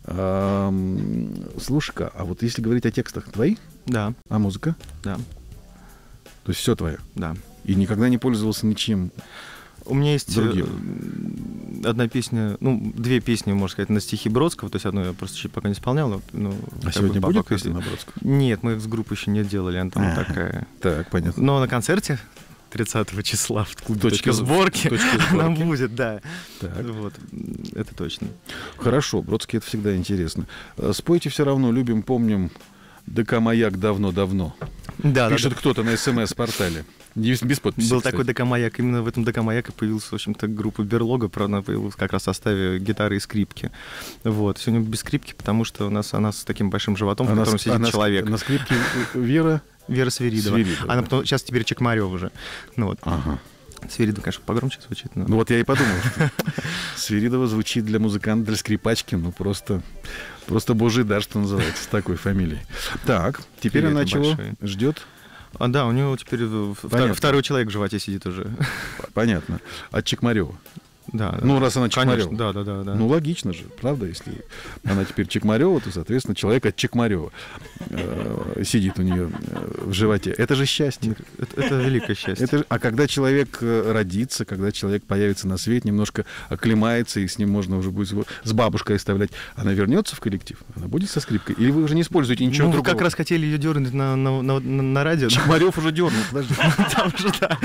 Слушай-ка, а вот если говорить о текстах, твои? Да. А музыка? Да. То есть все твое? Да. И никогда не пользовался ничем? У меня есть другим. Одна песня, ну, две песни, можно сказать, на стихи Бродского. То есть одну я просто пока не исполнял. Но, а сегодня будет песня на Бродского? Нет, мы с группой еще не делали, она там такая. Так, понятно. Но на концерте 30 числа в клубе «Точка сборки». Она будет, да. Вот, это точно. Хорошо, Бродский, это всегда интересно. Спойте все равно, любим, помним, ДК «Маяк» давно-давно. Да, пишет кто-то на СМС-портале. Без подписи, был кстати. такой ДК «Маяк». Именно в этом ДК «Маяк» и появилась, в общем-то, группа «Берлога». Она появилась как раз в составе гитары и скрипки. Вот. Сегодня без скрипки, потому что она с таким большим животом, в котором сидит человек. На скрипке Вера Свиридова. Она потом, сейчас теперь Чекмарёва уже. Ну, вот. Ага. Свиридова, конечно, погромче звучит. Но... Ну вот я и подумал, что Свиридова звучит для музыканта, для скрипачки, ну просто божий дар, что называется, с такой фамилией. Так, теперь она чего? Ждет? Да, у него теперь второй человек в животе сидит уже. Понятно. От Чекмарёва. Да, ну, раз она Чекмарёва. Конечно, да. Ну, логично же, правда? Если она теперь Чекмарёва, то, соответственно, человек от Чекмарёва сидит у нее в животе. Это же счастье. Это великое счастье. А когда человек родится, когда человек появится на свет, немножко оклемается, и с ним можно уже будет с бабушкой оставлять, она вернется в коллектив? Она будет со скрипкой? Или вы уже не используете ничего другого? Вы как раз хотели ее дернуть на радио. Чекмарёв уже дернул, подожди. Там же, да.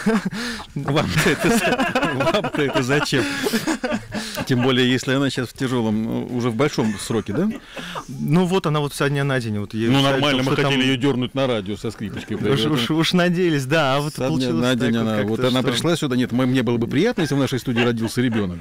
Вам-то это зачем? Тем более, если она сейчас в тяжелом, уже в большом сроке, да? Ну вот она вот со дня на день. Вот ну нормально, мы хотели ее дернуть на радио со скрипочкой. Уж надеялись, да. А вот со дня на день она, вот она пришла сюда. Нет, мне было бы приятно, если в нашей студии родился ребенок.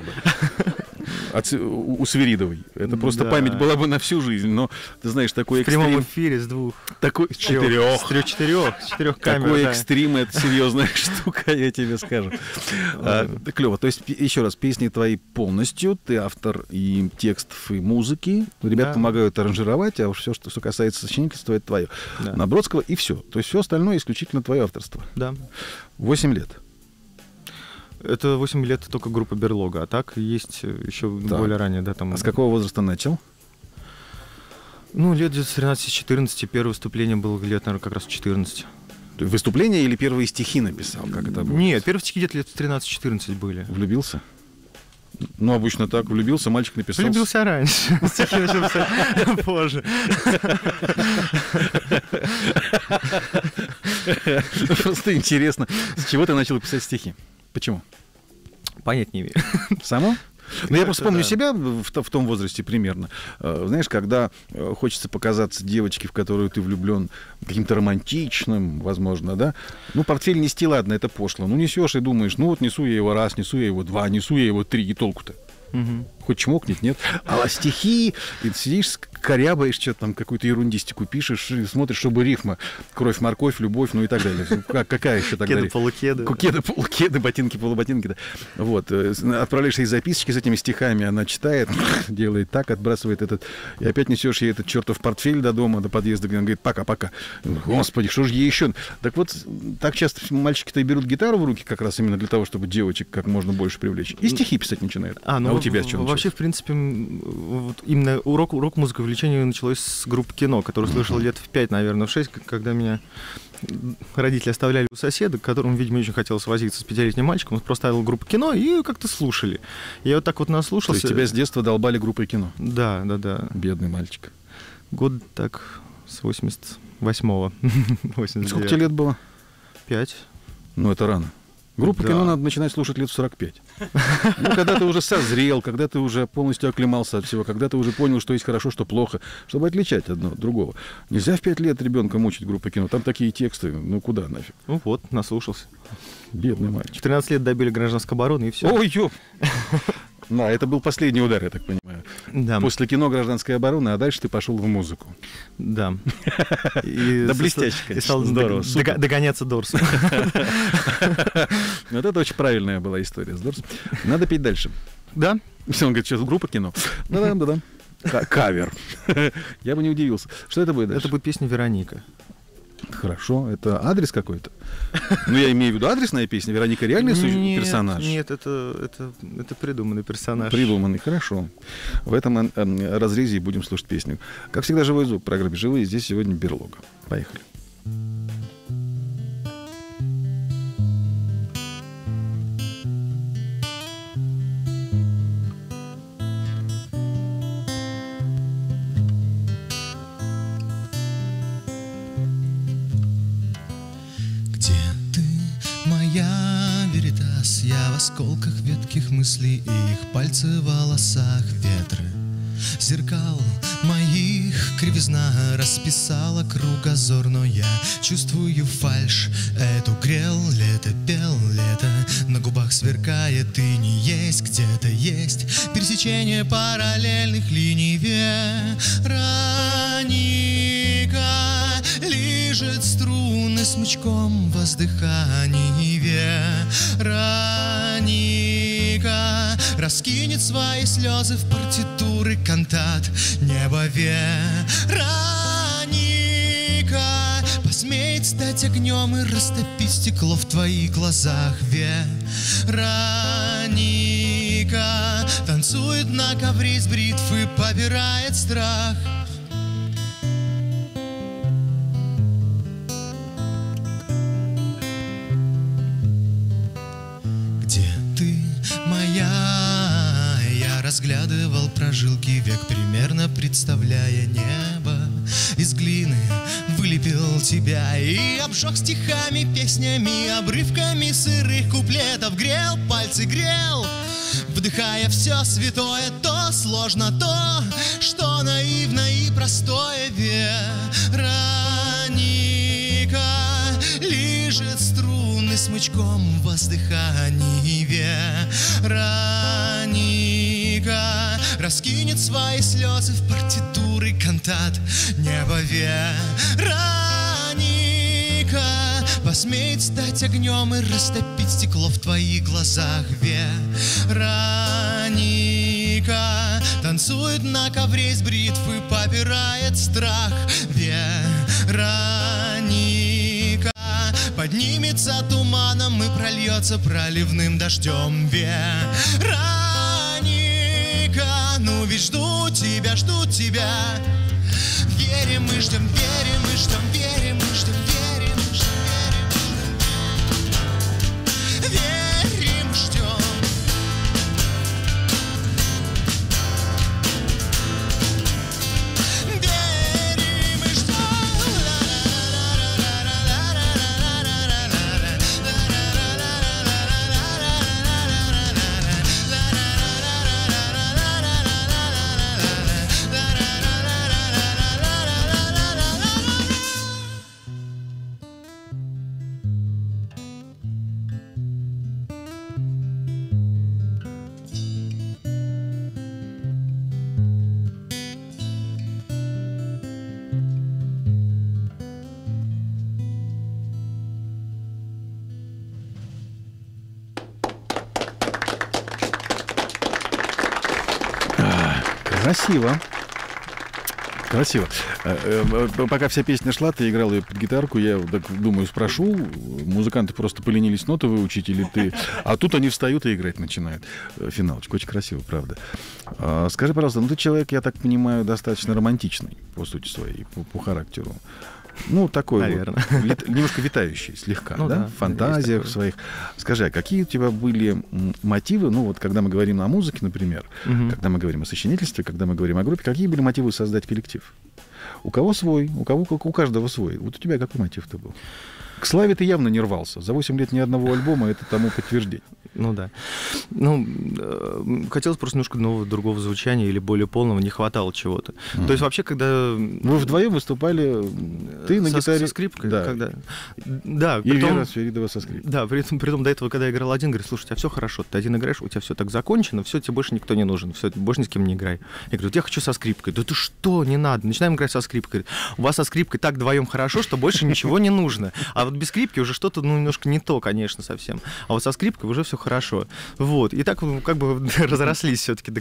У Свиридовой. Это просто память была бы на всю жизнь. Но, ты знаешь, такой экстрим... В прямом эфире с двух. С четырех камер. Такой экстрим, это серьезная штука, я тебе скажу. Клево. То есть, еще раз, песни твои полностью, ты автор и текстов, и музыки. Ребята помогают аранжировать, а все, что касается сочинительства, это твое. На Бродского и все. То есть, все остальное исключительно твое авторство. Да. 8 лет. Это 8 лет только группа «Берлога», а так есть еще более ранее, да, там... А с какого возраста начал? Ну, лет где-то с 13-14, первое выступление было лет, наверное, как раз в 14. Выступление или первые стихи написал? Как это было? Нет, первые стихи где-то лет в 13-14 были. Влюбился? Ну, обычно так, влюбился, мальчик написал... Влюбился раньше, стихи начал писать позже. Просто интересно, с чего ты начал писать стихи? Почему? Понять не имею. Само? Ну, я просто помню себя в том возрасте примерно. Знаешь, когда хочется показаться девочке, в которую ты влюблен, каким-то романтичным, возможно, да? Ну, портфель нести, ладно, это пошло. Ну, несешь и думаешь, ну, вот несу я его раз, несу я его два, несу я его три, и толку-то. Хоть чмокнет, нет? А стихи, и ты сидишь, корябаешь, что-то там, какую-то ерундистику пишешь, и смотришь, чтобы рифма. Кровь, морковь, любовь, ну и так далее. Какая еще тогда? Кеды, полукеды. Кеды, полукеды, ботинки, полуботинки. Да. Вот. Отправляешь ей записочки с этими стихами, она читает, делает так, отбрасывает этот. И опять несешь ей этот чертов портфель до дома, до подъезда, где она говорит, пока-пока. Господи, что же ей еще? Так вот, так часто мальчики-то и берут гитару в руки как раз именно для того, чтобы девочек как можно больше привлечь. И стихи писать начинают. А у тебя с чего вообще, в принципе, вот именно урок музыки увлечение началось с группы «Кино», которую слышал лет в 5, наверное, в 6, когда меня родители оставляли у соседа, которому, видимо, очень хотелось возиться с 5-летним мальчиком. Он просто ставил группу «Кино» и как-то слушали. Я вот так вот наслушался. То есть тебя с детства долбали группой «Кино»? Да. Бедный мальчик. Год так с 88-го. Сколько тебе лет было? 5. Ну, это рано. Группу «Кино» надо начинать слушать лет в 45. Ну, когда ты уже созрел, когда ты уже полностью оклемался от всего, когда ты уже понял, что есть хорошо, что плохо, чтобы отличать одно от другого. Нельзя в 5 лет ребенка мучить группой «Кино». Там такие тексты, ну куда нафиг? Ну вот, наслушался. Бедный мальчик. В 13 лет добили гражданской обороны, и все. Ой, ёп! Да, это был последний удар, я так понимаю. Да. После кино «Гражданская оборона», а дальше ты пошел в музыку. Да. Да блестяще, конечно. И стал догоняться Дорсу. Вот это очень правильная была история с Дорсом. Надо петь дальше. Да? Все, он говорит, что группа «Кино». Да. Кавер. Я бы не удивился. Что это будет дальше? Это будет песня «Вероника». Хорошо, это адрес какой-то? Ну, я имею в виду адресная песня. Вероника реальный персонаж? Нет, это придуманный персонаж. Придуманный, хорошо. В этом разрезе будем слушать песню. Как всегда, живой звук в программе «Живые». Здесь сегодня Берлога. Поехали. Моя я веритас, я в осколках ветких мыслей, и их пальцы в волосах ветры. Зеркал моих кривизна расписала кругозор, но я чувствую фальшь эту. Грел лето, пел лето, на губах сверкает и не есть, где-то есть пересечение параллельных линий. Вероника лижет струны смычком воздыханий. Вероника раскинет свои слезы в партитуры кантат. Небо Вероника посмеет стать огнем и растопить стекло в твоих глазах. Вероника танцует на ковре из бритв и побирает страх. Разглядывал прожилки век, примерно представляя небо. Из глины вылепил тебя и обжег стихами, песнями, обрывками сырых куплетов. Грел пальцы, грел, вдыхая все святое, то сложно, то, что наивно и простое. Вероника лижет струны смычком воздыханий. Вероника раскинет свои слезы в партитуры кантат. Небо Вероника посмеет стать огнем и растопить стекло в твоих глазах. Вероника танцует на ковре из бритв и побирает страх. Вероника поднимется туманом и прольется проливным дождем. Вероника, ну ведь жду тебя, жду тебя. Верим и ждем, верим и ждем, верим и ждем, верим и ждем, верим и ждем. Красиво. Красиво. Пока вся песня шла, ты играл ее под гитарку, я так думаю, спрошу, музыканты просто поленились ноты выучить или ты... А тут они встают и играть начинают. Финалочка. Очень красиво, правда. Скажи, пожалуйста, ну ты человек, я так понимаю, достаточно романтичный по сути своей, по характеру. Ну, такой вот, немножко витающий слегка, ну, да, в фантазиях своих. Скажи, а какие у тебя были мотивы, ну, вот когда мы говорим о музыке, например, когда мы говорим о сочинительстве, когда мы говорим о группе, какие были мотивы создать коллектив? У кого свой, у каждого свой. Вот у тебя какой мотив-то был? К славе ты явно не рвался. За 8 лет ни одного альбома, это тому подтверждение. Ну да. Ну, хотелось просто немножко нового, другого звучания или более полного, не хватало чего-то. То есть вообще, когда... Вы вдвоем выступали, ты на гитаре... Со скрипкой? Да. Когда... Да, и Вера Сверидова со скрипкой. Да, при том до этого, когда я играл один, говорю, слушай, у тебя все хорошо, ты один играешь, у тебя все так закончено, все, тебе больше никто не нужен, все, больше ни с кем не играй. Я говорю, я хочу со скрипкой. Да ты что, не надо. Начинаем играть со скрипкой. У вас со скрипкой так вдвоем хорошо, что больше ничего не нужно. А вот без скрипки уже что-то, ну, немножко не то, конечно, совсем. А вот со скрипкой уже все хорошо. Вот. И так как бы разрослись все-таки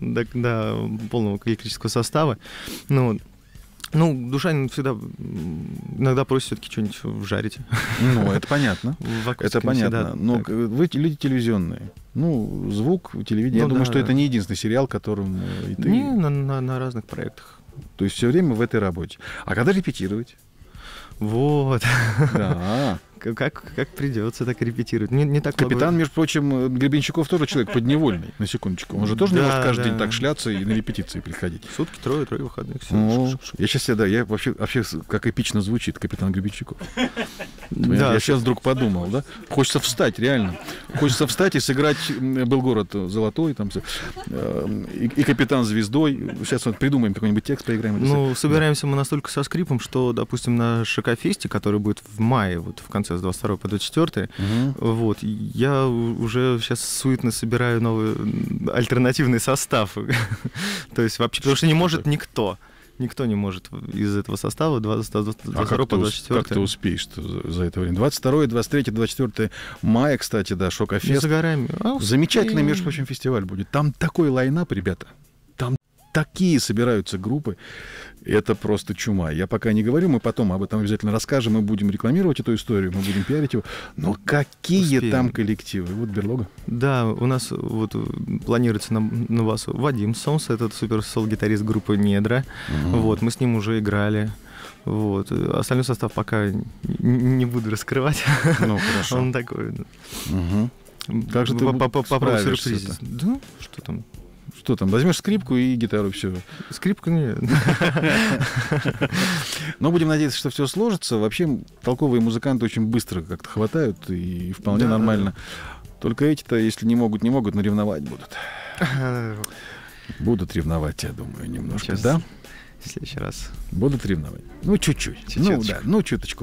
до полного электрического состава. Ну, душа всегда иногда просит все-таки что-нибудь вжарить. Ну, это понятно. Это понятно. Но вы люди телевизионные. Ну, звук, телевидение. Я думаю, что это не единственный сериал, которым и ты... Не, на разных проектах. То есть все время в этой работе. А когда репетировать? Вот. Да. Как придется, так и репетировать. Не так Капитан, между прочим, Гребенщиков тоже человек подневольный, на секундочку. Он же тоже не может каждый день так шляться и на репетиции приходить. Сутки, трое выходных. Я сейчас, я вообще, как эпично звучит Капитан Гребенщиков. Я сейчас вдруг подумал, да? Хочется встать, реально. Хочется встать и сыграть «Был город золотой», там, и «Капитан звездой». Сейчас вот придумаем какой-нибудь текст, поиграем. Ну, собираемся мы настолько со скрипом, что, допустим, на Шокофесте, который будет в мае, вот в конце с 22 по 24, вот, я уже сейчас суетно собираю новый альтернативный состав. То есть вообще, потому что не может никто. Никто не может из этого состава 22 по 24. Как ты успеешь за это время? 22, 23, 24 мая, кстати, да, Шокофест. Не за горами. Замечательный, между прочим, фестиваль будет. Там такой лайнап, ребята. Там такие собираются группы. Это просто чума. Я пока не говорю, мы потом об этом обязательно расскажем, мы будем рекламировать эту историю, мы будем пиарить его. Но какие там коллективы? Вот «Берлога». Да, у нас вот планируется на вас Вадим Сомс, этот супер-сол-гитарист группы «Недра». Вот, мы с ним уже играли. Вот. Остальной состав пока не буду раскрывать. Ну, хорошо. Он такой. Как же ты справишься-то? Да, что там? Что там? Возьмешь скрипку и гитару, все. Скрипка нет. Но будем надеяться, что все сложится. Вообще толковые музыканты очень быстро как-то хватают и вполне нормально. Только эти-то, если не могут, но ревновать будут. Будут ревновать, я думаю, немножко, да? В следующий раз. Будут ревновать. Ну, чуть-чуть. Чуточку.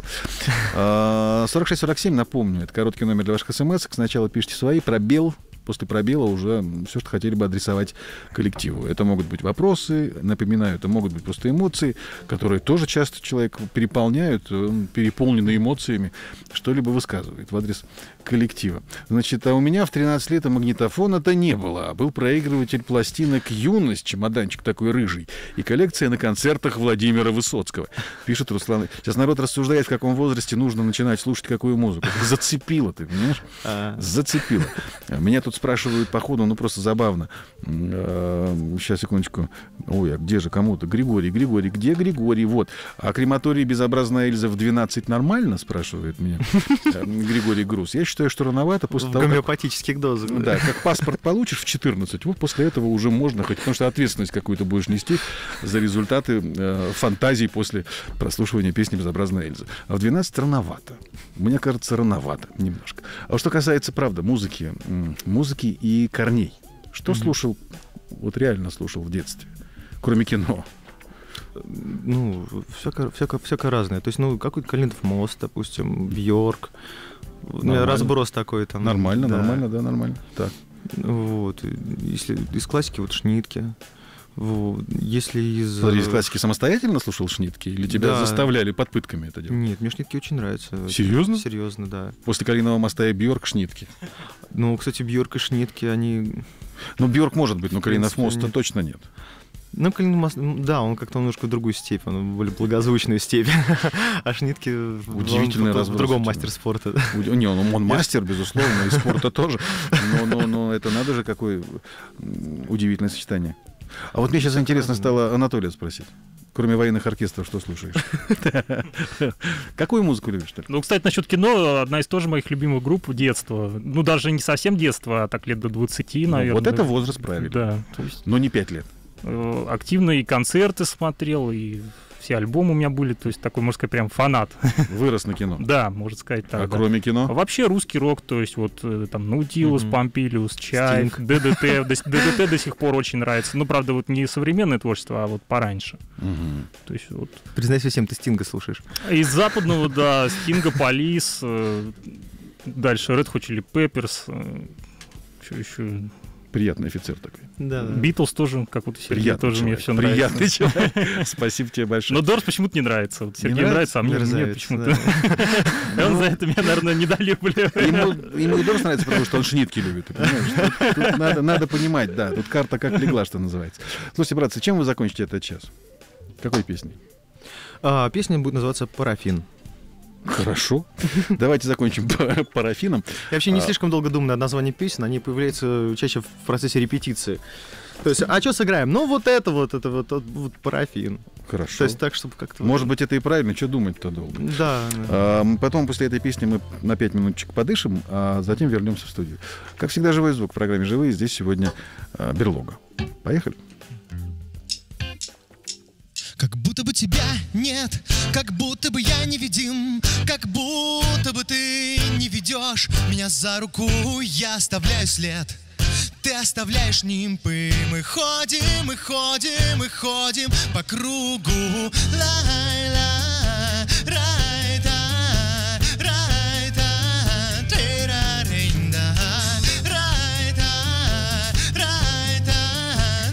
4647, напомню, это короткий номер для ваших смс. Сначала пишите свои, пробел. После пробела уже все, что хотели бы адресовать коллективу. Это могут быть вопросы, напоминаю, это могут быть просто эмоции, которые тоже часто человек переполняют, он переполненный эмоциями, что-либо высказывает в адрес коллектива. Значит, а у меня в 13 лет магнитофона-то не было, а был проигрыватель пластинок «Юность», чемоданчик такой рыжий, и коллекция на концертах Владимира Высоцкого. Пишет Руслан. Сейчас народ рассуждает, в каком возрасте нужно начинать слушать какую музыку. Зацепило ты, понимаешь? Зацепило. Меня тут спрашивают по ходу, ну просто забавно. Сейчас, секундочку. Ой, а где же кому-то? Григорий, где Григорий? Вот. А крематорий «Безобразная Эльза» в 12 нормально, спрашивает меня Григорий Груз. Я считаю, что рановато. После того, гомеопатических дозах. Да, как паспорт получишь в 14, вот после этого уже можно, хоть потому что ответственность какую-то будешь нести за результаты фантазий после прослушивания песни «Безобразная Эльза». А в 12 рановато. Мне кажется, рановато немножко. А что касается, правда, музыки и корней. Что слушал, вот реально слушал в детстве, кроме кино? Ну, всякое разное. То есть, ну, какой-то Калинов мост, допустим, Бьорк. Разброс такой там. Нормально. Так. Вот. Если из классики, вот Шнитке. Вот. Если из классики самостоятельно слушал Шнитке? Или тебя заставляли под пытками это делать? Нет, мне Шнитке очень нравится. Серьезно? Серьезно, да. После Калинового моста и Бьорк Шнитке? Ну, кстати, Бьорк и Шнитке, они... Ну, Бьорк может быть, но Калинов мост-то точно нет. Ну, Калинов мост, да, он как-то немножко в другую степь, он в более благозвучную степь. А Шнитке в другом мастер спорта. Не, он мастер, безусловно, и спорта тоже. Но это надо же, какое удивительное сочетание. А вот мне сейчас интересно стало Анатолия спросить. Кроме военных оркестров, что слушаешь? Какую музыку любишь? Ну, кстати, насчет кино, одна из тоже моих любимых групп детства. Ну, даже не совсем детства, а так лет до 20, наверное. Вот это возраст правильный. Да. Но не 5 лет. Активно и концерты смотрел, и все альбомы у меня были, то есть такой, можно сказать, прям фанат. Вырос на кино. Да, можно сказать так. А кроме кино? Вообще русский рок, то есть вот там Наутилус, Помпилиус, Чайф, ДДТ. ДДТ до сих пор очень нравится. Ну, правда, вот не современное творчество, а вот пораньше. То есть вот... Признайся всем, ты Стинга слушаешь. Из западного, да, Стинга, Полис, дальше Red Hot Chili Peppers, что еще... Приятный офицер такой. Да. Битлз тоже, как вот Сергей, приятный тоже человек, мне все нравится. Приятный человек. Спасибо тебе большое. Но Дорс почему-то не нравится. Вот Сергею нравится, а мне почему-то... Он за это меня, наверное, недолюбливает. Ему и Дорс нравится, потому что он Шнитке любит. Тут надо понимать, да. Тут карта как легла, что называется. Слушайте, братцы, чем вы закончите этот час? Какой песней? Песня будет называться «Парафин». Хорошо. Давайте закончим парафином. Я вообще не слишком долго думаю над названием песен, они появляются чаще в процессе репетиции. То есть, а что сыграем? Ну, вот это вот парафин. Хорошо. То есть так, чтобы как-то... Может быть, это и правильно, что думать-то долго. Да. Потом, после этой песни, мы на 5 минуточек подышим, а затем вернемся в студию. Как всегда, живой звук в программе «Живые». Здесь сегодня Берлога. Поехали. Как будто бы тебя нет, как будто бы я невидим, как будто бы ты не ведешь меня за руку, я оставляю след. Ты оставляешь нимбы, мы ходим, мы ходим, мы ходим по кругу. Лай-ла, рай-да, рай-да, тира-ринда, рай-да, рай-да,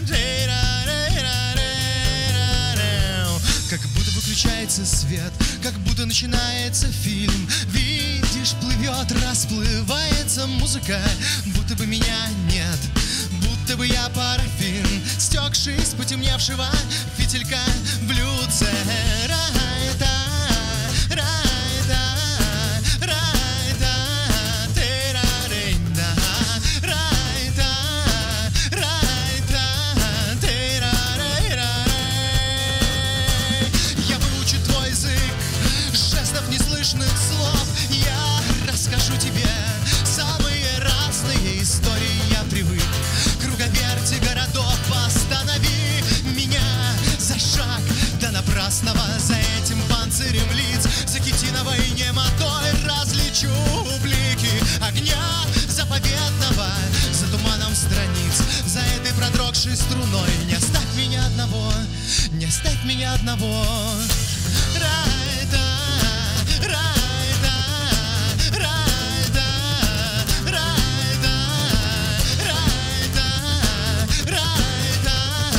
тира-ре-ра-ре-ра-ре. Как будто выключается свет, как будто начинается фильм. Видишь, плывет, расплывается музыка, будто бы меня нет, будто бы я парафин, стекший с потемневшего фитилька в блюдце. Рай-да, рай-да, рай-да, тира-ринда, рай-да, рай-да, тира-ре-ра-ре. Я выучу твой язык жестов неслышных слов, я расскажу тебе самые разные истории, я привык к круговерти городов. Останови меня за шаг до напрасного, за этим панцирем лиц, за хитиновой немотой различу блики огня заповедного, за туманом страниц, за этой продрогшей струной. Не оставь меня одного, не оставь меня одного. Рай-да, рай-да, рай-да, рай-да, рай-да, рай-да,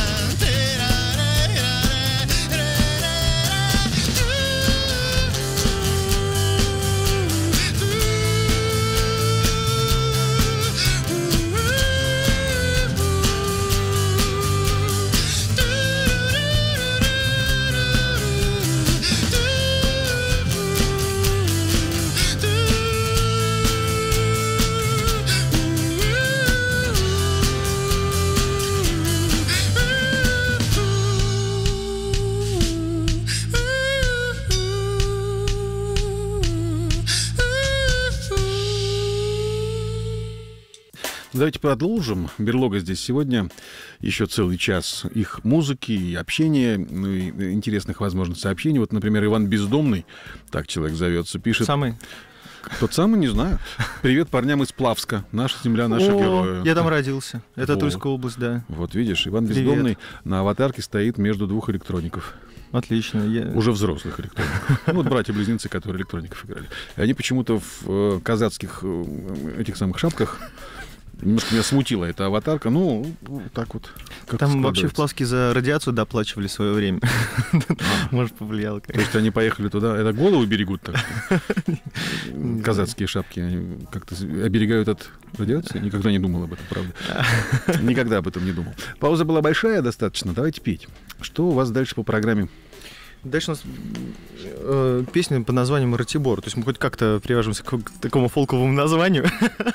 Давайте продолжим. Берлога здесь сегодня. Еще целый час их музыки и общения, ну и интересных, возможно, сообщений. Вот, например, Иван Бездомный, так человек зовется, пишет... Самый? Тот самый, не знаю. Привет парням из Плавска. Наша земля, наши герои. Я там родился. Это вот. Тульская область, да. Вот видишь, Иван Бездомный на аватарке стоит между двух электроников. Отлично. Уже взрослых электроников. Ну, вот братья-близнецы, которые электроников играли. И они почему-то в казацких этих самых шапках. Немножко меня смутила эта аватарка. Ну, так вот. Там вообще в Плавске за радиацию доплачивали в свое время. Может, повлияло. То есть они поехали туда, это голову берегут так? Казацкие шапки они как-то оберегают от радиации? Никогда не думал об этом, правда. Никогда об этом не думал. Пауза была большая достаточно. Давайте петь. Что у вас дальше по программе? Дальше у нас песня под названием «Ратибор». То есть мы хоть как-то привяжемся к такому фолковому названию.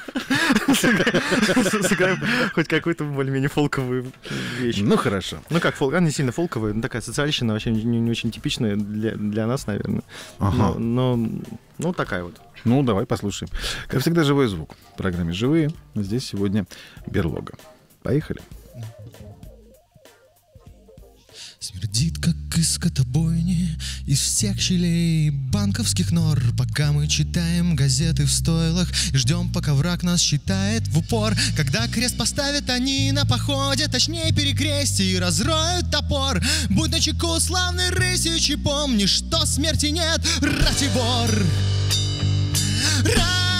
Сыграем хоть какую-то более-менее фолковую вещь. Ну, хорошо. Ну, как фолк, она не сильно фолковая, но такая социальщина, вообще не очень типичная для нас, наверное. Но такая вот. Ну, давай послушаем. Как всегда, живой звук. В программе «Живые». Здесь сегодня Берлога. Поехали. Смердит, как из скотобойни, из всех щелей банковских нор, пока мы читаем газеты в стойлах и ждем, пока враг нас считает в упор. Когда крест поставят они на походе, точнее перекрестие, и разроют топор. Будь начеку, славный рысич, и помни, что смерти нет. Ратибор! Ратибор!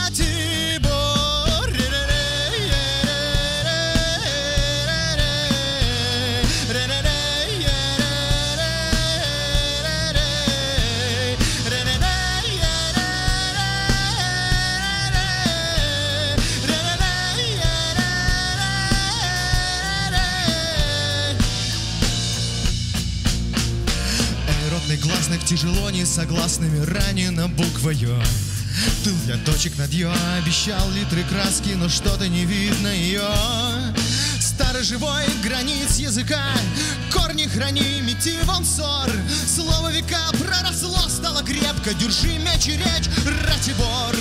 Гласных тяжело несогласными ранена буква Ё. Тыл для точек над Ё, обещал литры краски, но что-то не видно ее. староживой границ языка. Корни храни, мети вон ссор. Слово века проросло, стало крепко. Держи меч и речь, Ратибор.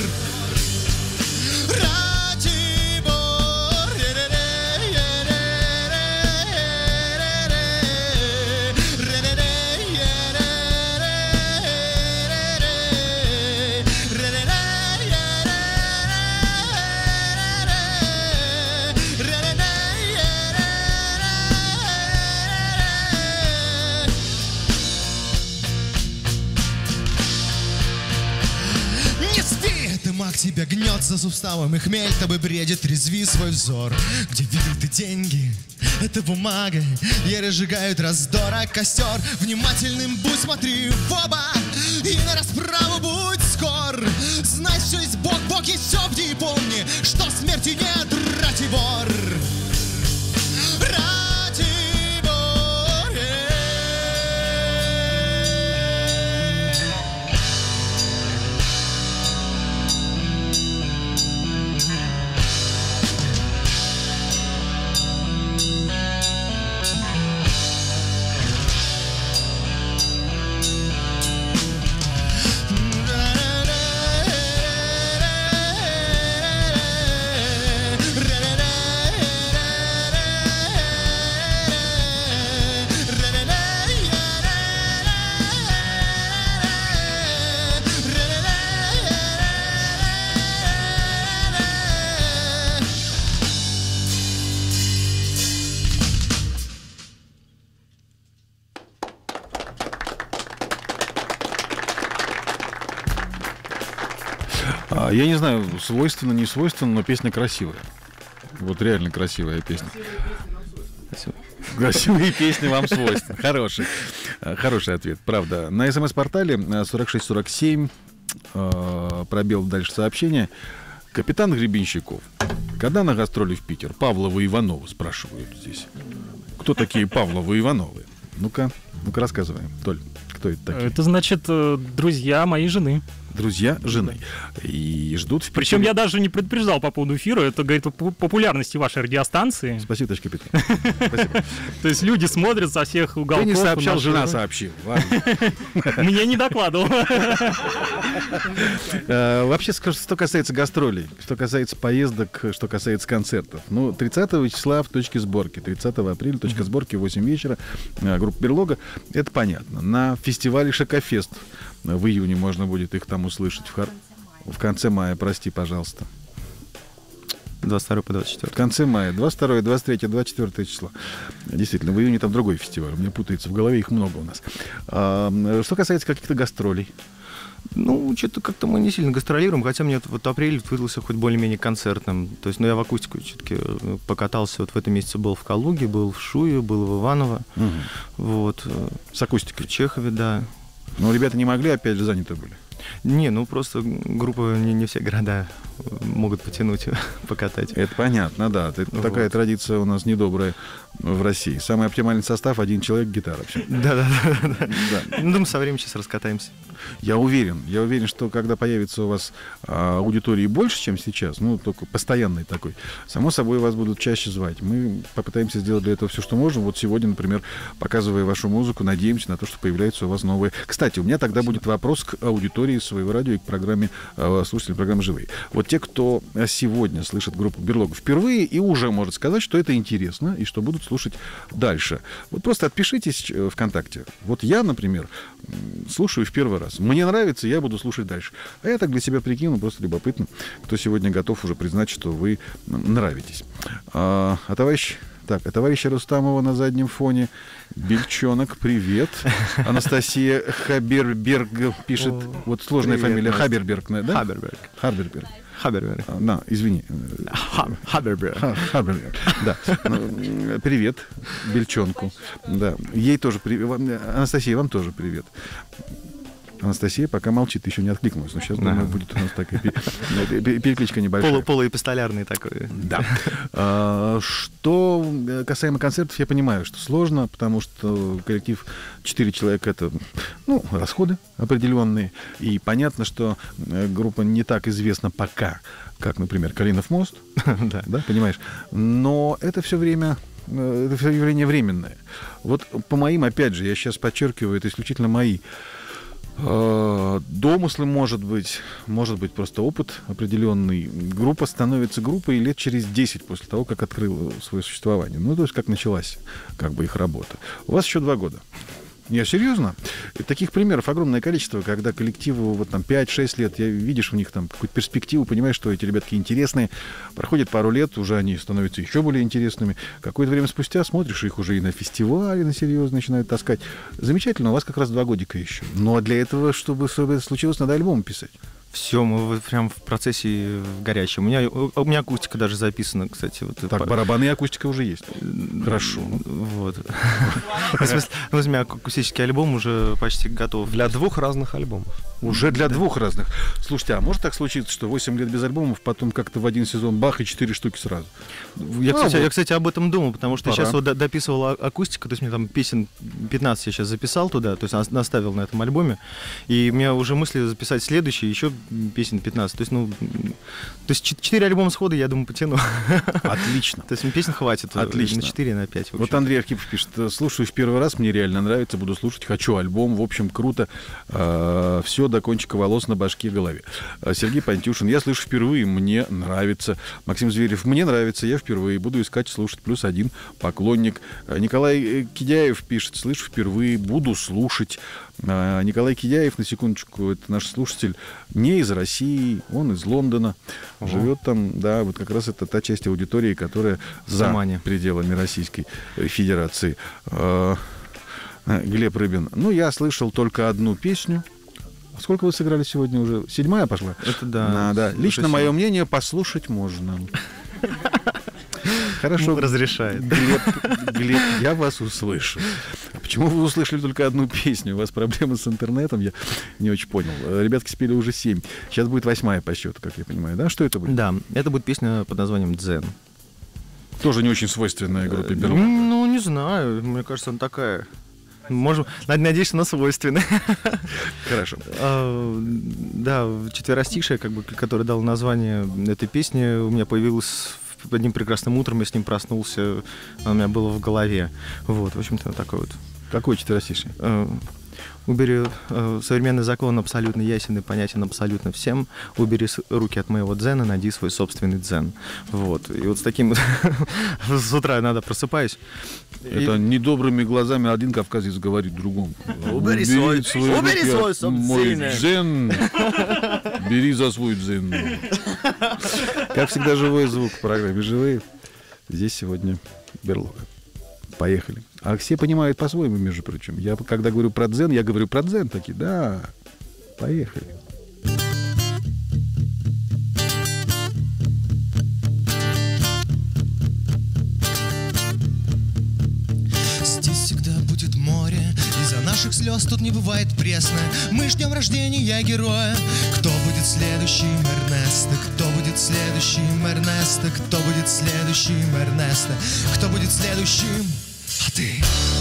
Маг тебя гнет за суставом, и хмель тобой бредит, резви свой взор. Где видел ты деньги? Это бумага, и разжигают раздора костер. Внимательным будь, смотри в оба, и на расправу будь скор. Знай, все есть Бог, Бог есть все, бди и помни, что смерти нет, Ратибор. Я не знаю, свойственно, не свойственно, но песня красивая. Вот реально красивая песня. Красивые песни вам свойственны. Хороший ответ, правда. На СМС-портале 4647 пробел дальше сообщение. Капитан Гребенщиков. Когда на гастроли в Питер? Павлова и Иванова спрашивают здесь. Кто такие Павловы и Ивановы? Ну-ка рассказывай, Толь. Кто это такие? Это значит друзья моей жены. Друзья жены. И ждут в Питере. Причем я даже не предупреждал по поводу эфира. Это говорит о популярности вашей радиостанции. Спасибо, товарищ капитан. Спасибо. То есть люди смотрят со всех уголков. Ты не сообщал, жена сообщила. Мне не докладывал. Вообще, что касается гастролей, что касается поездок, что касается концертов. 30 числа в точке сборки, 30 апреля, точка сборки, 8 вечера, группа «Берлога». Это понятно. На фестивале «Шакофест» в июне можно будет их там услышать. В конце мая, прости, пожалуйста. 22 по 24. В конце мая, 22, 23, 24 число. Действительно, в июне там другой фестиваль. Мне путается в голове, их много у нас. Что касается каких-то гастролей. Что-то как-то мы не сильно гастролируем, хотя мне вот апрель выдался хоть более-менее концертным. То есть, я в акустику все-таки покатался. Вот в этом месяце был в Калуге, был в Шуе, был в Иваново. Угу. Вот. С акустикой? В Чехове, да. Ребята не могли, опять же, заняты были? Не, просто группа не все города могут потянуть, покатать. Это понятно, да. Такая традиция у нас недобрая в России. Самый оптимальный состав — один человек, гитара. Да. Думаю, со временем сейчас раскатаемся. Я уверен, что когда появится у вас аудитории больше, чем сейчас, только постоянный такой, само собой вас будут чаще звать. Мы попытаемся сделать для этого все, что можем. Вот сегодня, например, показывая вашу музыку, надеемся на то, что появляются у вас новые. Кстати, у меня тогда будет вопрос к аудитории своего радио и к программе, слушателям программы «Живые». Вот те, кто сегодня слышит группу «Берлога» впервые и уже может сказать, что это интересно и что будут слушать дальше. Вот просто отпишитесь ВКонтакте. Вот я, например, слушаю в первый раз. Мне нравится, я буду слушать дальше. А я так для себя прикину, просто любопытно, кто сегодня готов уже признать, что вы нравитесь. А товарища Рустамова на заднем фоне. Бельчонок, привет. Анастасия Хаберберг пишет. Вот сложная фамилия. Хаберберг, да? Хаберберг. Извини. Хаберберг. Да. Привет Бельчонку. Да. Ей тоже привет. Анастасия, вам тоже привет. Анастасия пока молчит, еще не откликнулась. Но сейчас, думаю, будет у нас такая перекличка небольшая. Полуэпистолярный такой. Да. Что касаемо концертов, я понимаю, что сложно, потому что коллектив 4 человека — это, расходы определенные. И понятно, что группа не так известна пока, как, например, «Калинов мост». Да, понимаешь? Но это все время это явление временное. Вот по моим, опять же, я сейчас подчеркиваю, это исключительно мои домыслы, может быть просто опыт определенный. Группа становится группой лет через 10 после того, как открыла свое существование. Ну, то есть, как началась как бы их работа. У вас еще 2 года. Я серьезно? И таких примеров огромное количество, когда коллективу вот там 5-6 лет, видишь в них там какую-то перспективу, понимаешь, что эти ребятки интересные. Проходит пару лет, уже они становятся еще более интересными. Какое-то время спустя смотришь, их уже и на фестивале на серьезно начинают таскать. Замечательно, у вас как раз 2 годика еще. Но для этого, чтобы это случилось, надо альбом писать. Все, мы вот прям в процессе горячем. У меня акустика даже записана, кстати. Вот так, барабаны и акустика уже есть. Хорошо. Вот. У меня акустический альбом уже почти готов. Для 2 разных альбомов. Уже для 2 разных. Слушайте, а может так случиться, что 8 лет без альбомов, потом как-то в один сезон бах и 4 штуки сразу? Я, кстати, об этом думал, потому что сейчас вот дописывал акустику, то есть мне там песен 15 я сейчас записал туда, то есть наставил на этом альбоме, и у меня уже мысли записать следующий, еще песен 15. То есть 4 альбома схода, я думаю, потяну. Отлично. То есть песен хватит. Отлично. На 4, на 5. Вот Андрей Архипов пишет: слушаю в первый раз, мне реально нравится, буду слушать, хочу альбом, в общем, круто. Все до кончика волос на башке, голове. Сергей Пантюшин: я слышу впервые, мне нравится. Максим Зверев: мне нравится, я впервые, буду искать, слушать, +1 поклонник. Николай Кидяев пишет: слышу впервые, буду слушать. Николай Кидяев, на секундочку, это наш слушатель, не из России, он из Лондона, живет там, да, вот как раз это та часть аудитории, которая за пределами Российской Федерации. Глеб Рыбин: ну, я слышал только одну песню. Сколько вы сыграли сегодня уже? 7-я пошла? Это да. Да. Лично мое мнение, послушать можно. Хорошо. Разрешает. Глеб, я вас услышу. А почему вы услышали только одну песню? У вас проблемы с интернетом? Я не очень понял. Ребятки спели уже 7. Сейчас будет 8-я по счету, как я понимаю. Да? Что это будет? Да, это будет песня под названием «Дзен». Тоже не очень свойственная группе Берлога. Ну, не знаю. Мне кажется, она такая... Можем, надеюсь, она свойственна. Хорошо. Да, четверостишее, как бы, который дал название этой песни, у меня появилось одним прекрасным утром, я с ним проснулся, оно у меня было в голове. Вот, в общем-то, такой вот. Какое четверостишее? Убери, современный закон абсолютно ясен и понятен абсолютно всем. Убери руки от моего дзена, найди свой собственный дзен. Вот. И вот с таким с утра надо просыпаюсь. Это недобрыми глазами один кавказец говорит другому: убери свой мой дзен, бери за свой дзен. Как всегда, живой звук в программе «Живые». Здесь сегодня Берлога. Поехали. А все понимают по-своему, между прочим. Я, когда говорю про дзен, я говорю про дзен таки. Да, поехали. Здесь всегда будет море, из-за наших слез тут не бывает пресно. Мы ждем рождения героя. Кто будет следующим Эрнесто? Кто будет следующим Эрнесто? Кто будет следующим Эрнесто? Кто будет следующим? А ты?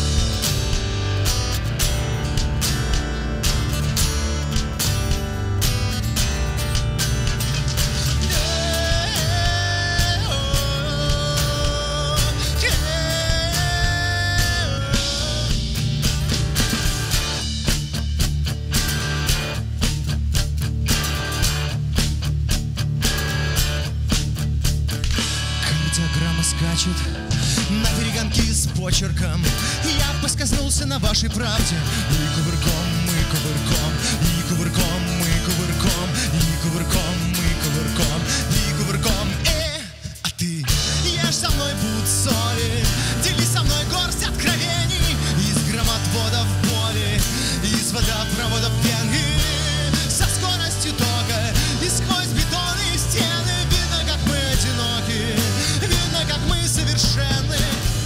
Кардиограмма скачет на перегонки с почерком. Я поскользнулся на вашей правде. И кувырком, мы кувырком, и кувырком, мы кувырком, и кувырком, мы кувырком, и кувырком. А ты ешь со мной пуд соли, дели со мной горсть откровений. Из громотводов боли, из водопроводов пены, со скоростью тока, и сквозь бетонные стены. Видно, как мы одиноки, видно, как мы совершенны.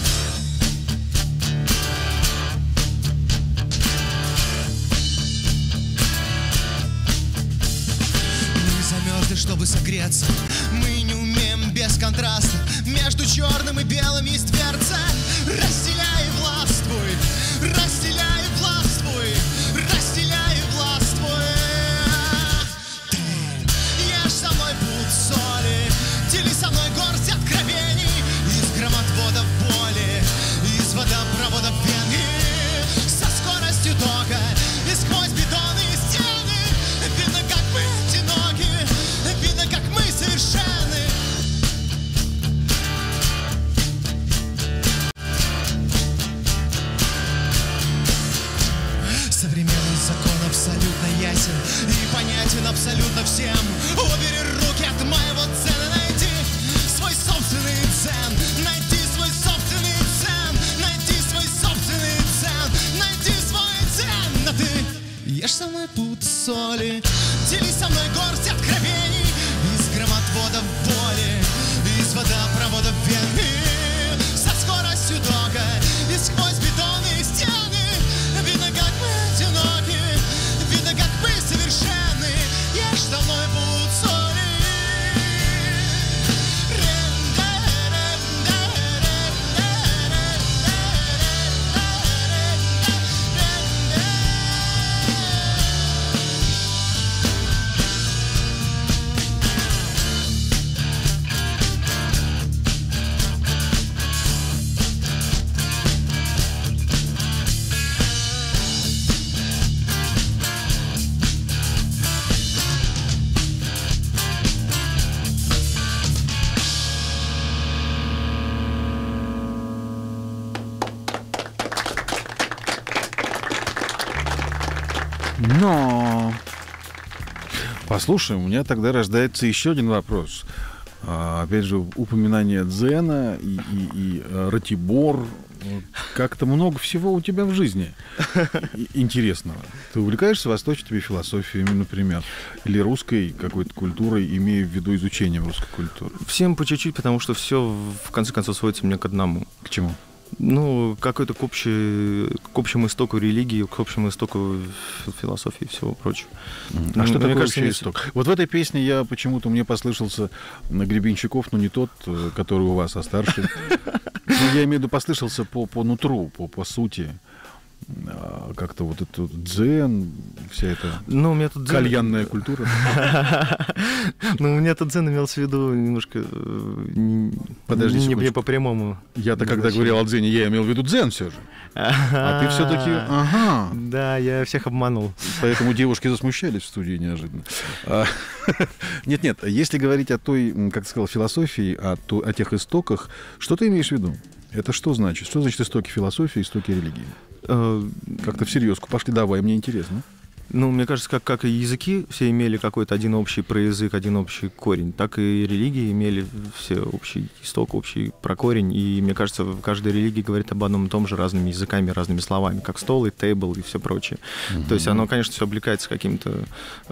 Мы замерзли, чтобы согреться. Мы не умеем без контраста. Между черным и белым есть дверца. Разделяй и властвуй, разделяй и властвуй, разделяй и властвуй. Ты ешь со мной пуд соли, дели со мной горсть откровений. Из громотводов боли, абсолютно ясен и понятен абсолютно всем. Убери руки от моего дзена, найди свой собственный дзен, найди свой собственный дзен, найди свой собственный дзен, найди свой дзен. Но ты ешь со мной пуд соли, делись со мной горсть откровений из громотводов боли, из водопроводов вен, и со скоростью тога, и сквозь бетонные стены. Видно, как мы одиноки, видно, как мы совершенны. Ешь со мной пуд соли. Но, послушай, у меня тогда рождается еще один вопрос. Опять же, упоминание дзена и Ратибор. Как-то много всего у тебя в жизни интересного. Ты увлекаешься восточной философией, например, или русской какой-то культурой, имея в виду изучение русской культуры? Всем по чуть-чуть, потому что все в конце концов сводится мне к одному. К чему? Ну, какой-то к общему истоку религии, к общему истоку философии и всего прочего. А что такое общий исток? Вот в этой песне я почему-то, мне послышался Гребенщиков, но не тот, который у вас, а старший. Я имею в виду, послышался по нутру, по сути. Как-то вот этот дзен, вся эта кальянная культура. Ну, у меня тут дзен имелся в виду немножко не по прямому. Я-то, когда говорил о дзене, я имел в виду дзен все же. А ты все-таки... Да, я всех обманул. Поэтому девушки засмущались в студии неожиданно. Нет, если говорить о той, как ты сказал, философии, о тех истоках, что ты имеешь в виду? Это что значит? Что значит истоки философии, истоки религии? Как-то всерьезку пошли, давай, мне интересно. Ну, мне кажется, как и языки все имели какой-то один общий проязык, один общий корень, так и религии имели все общий исток, общий прокорень. И мне кажется, каждая религия говорит об одном и том же разными языками, разными словами, как стол и тейбл и все прочее. То есть оно, конечно, все облекается какими-то